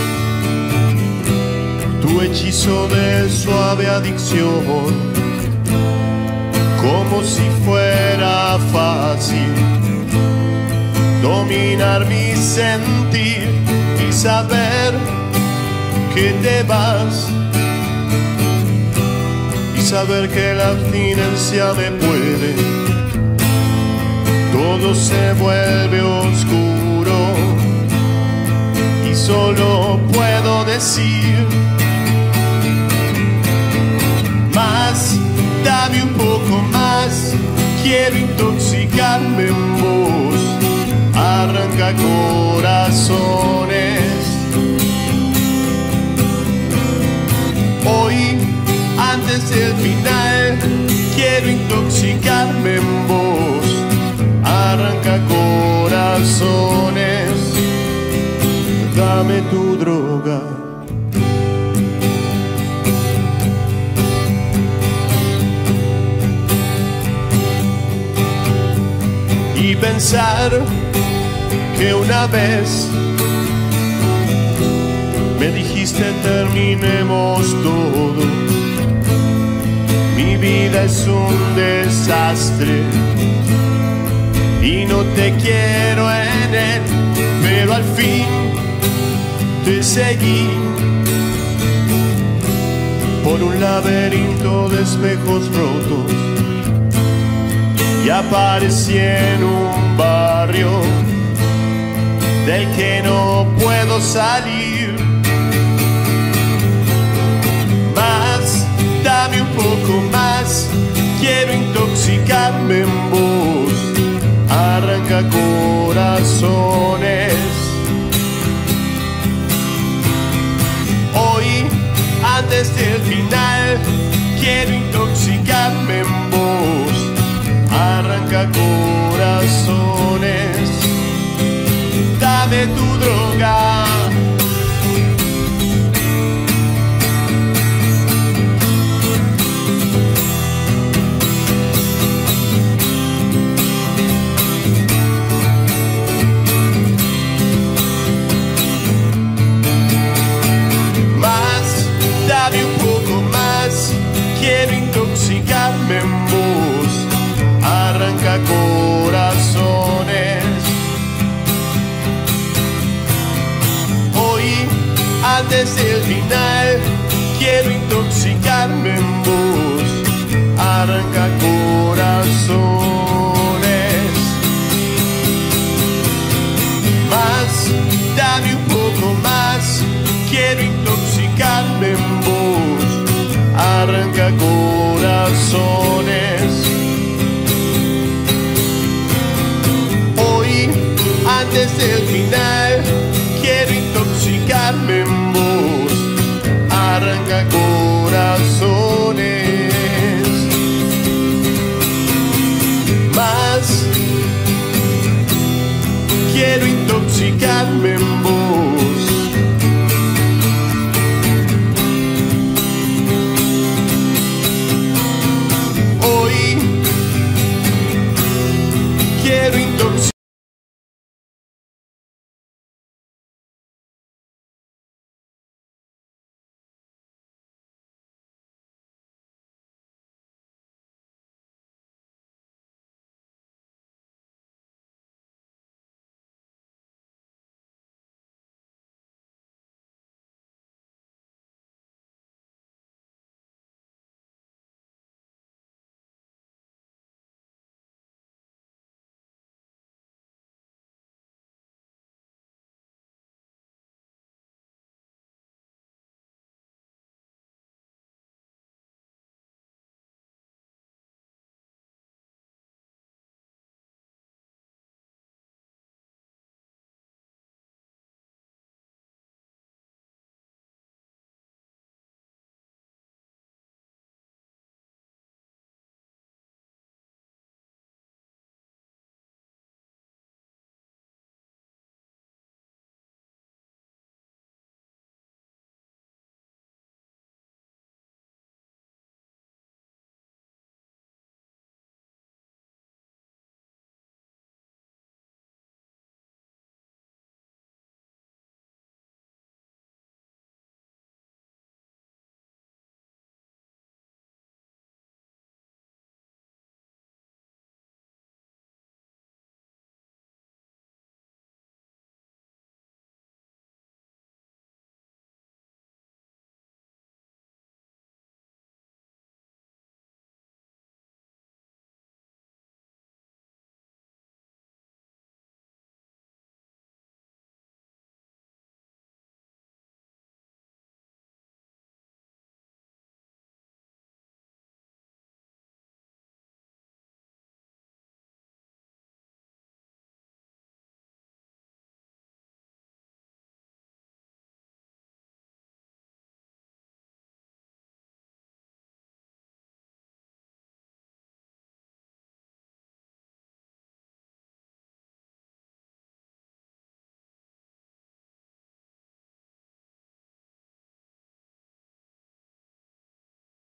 tu hechizo de suave adicción, como si fuera fácil dominar mi sentir y saber que te vas, y saber que la abstinencia me puede. Todo se vuelve oscuro y solo puedo decir: más, dame un poco más, quiero intoxicarme en vos. Arranca corazones. Hoy, antes del final, quiero intoxicarme en vos. Arranca corazones. Dame tu droga. Y pensar que una vez me dijiste terminemos todo. Mi vida es un desastre y no te quiero en él, pero al fin te seguí por un laberinto de espejos rotos y aparecí en un barrio del que no puedo salir. Más, dame un poco más, quiero intoxicarme en vos. Arranca corazones. Hoy, antes del final, quiero intoxicarme en vos. Arranca corazones. Dame tu droga. Más, dame un poco más, quiero intoxicarme en vos. Arranca corazones. Antes del final, quiero intoxicarme en vos. Arranca corazones. Más, dame un poco más, quiero intoxicarme en vos. Arranca corazones. Hoy, antes del final, quiero intoxicarme en vos.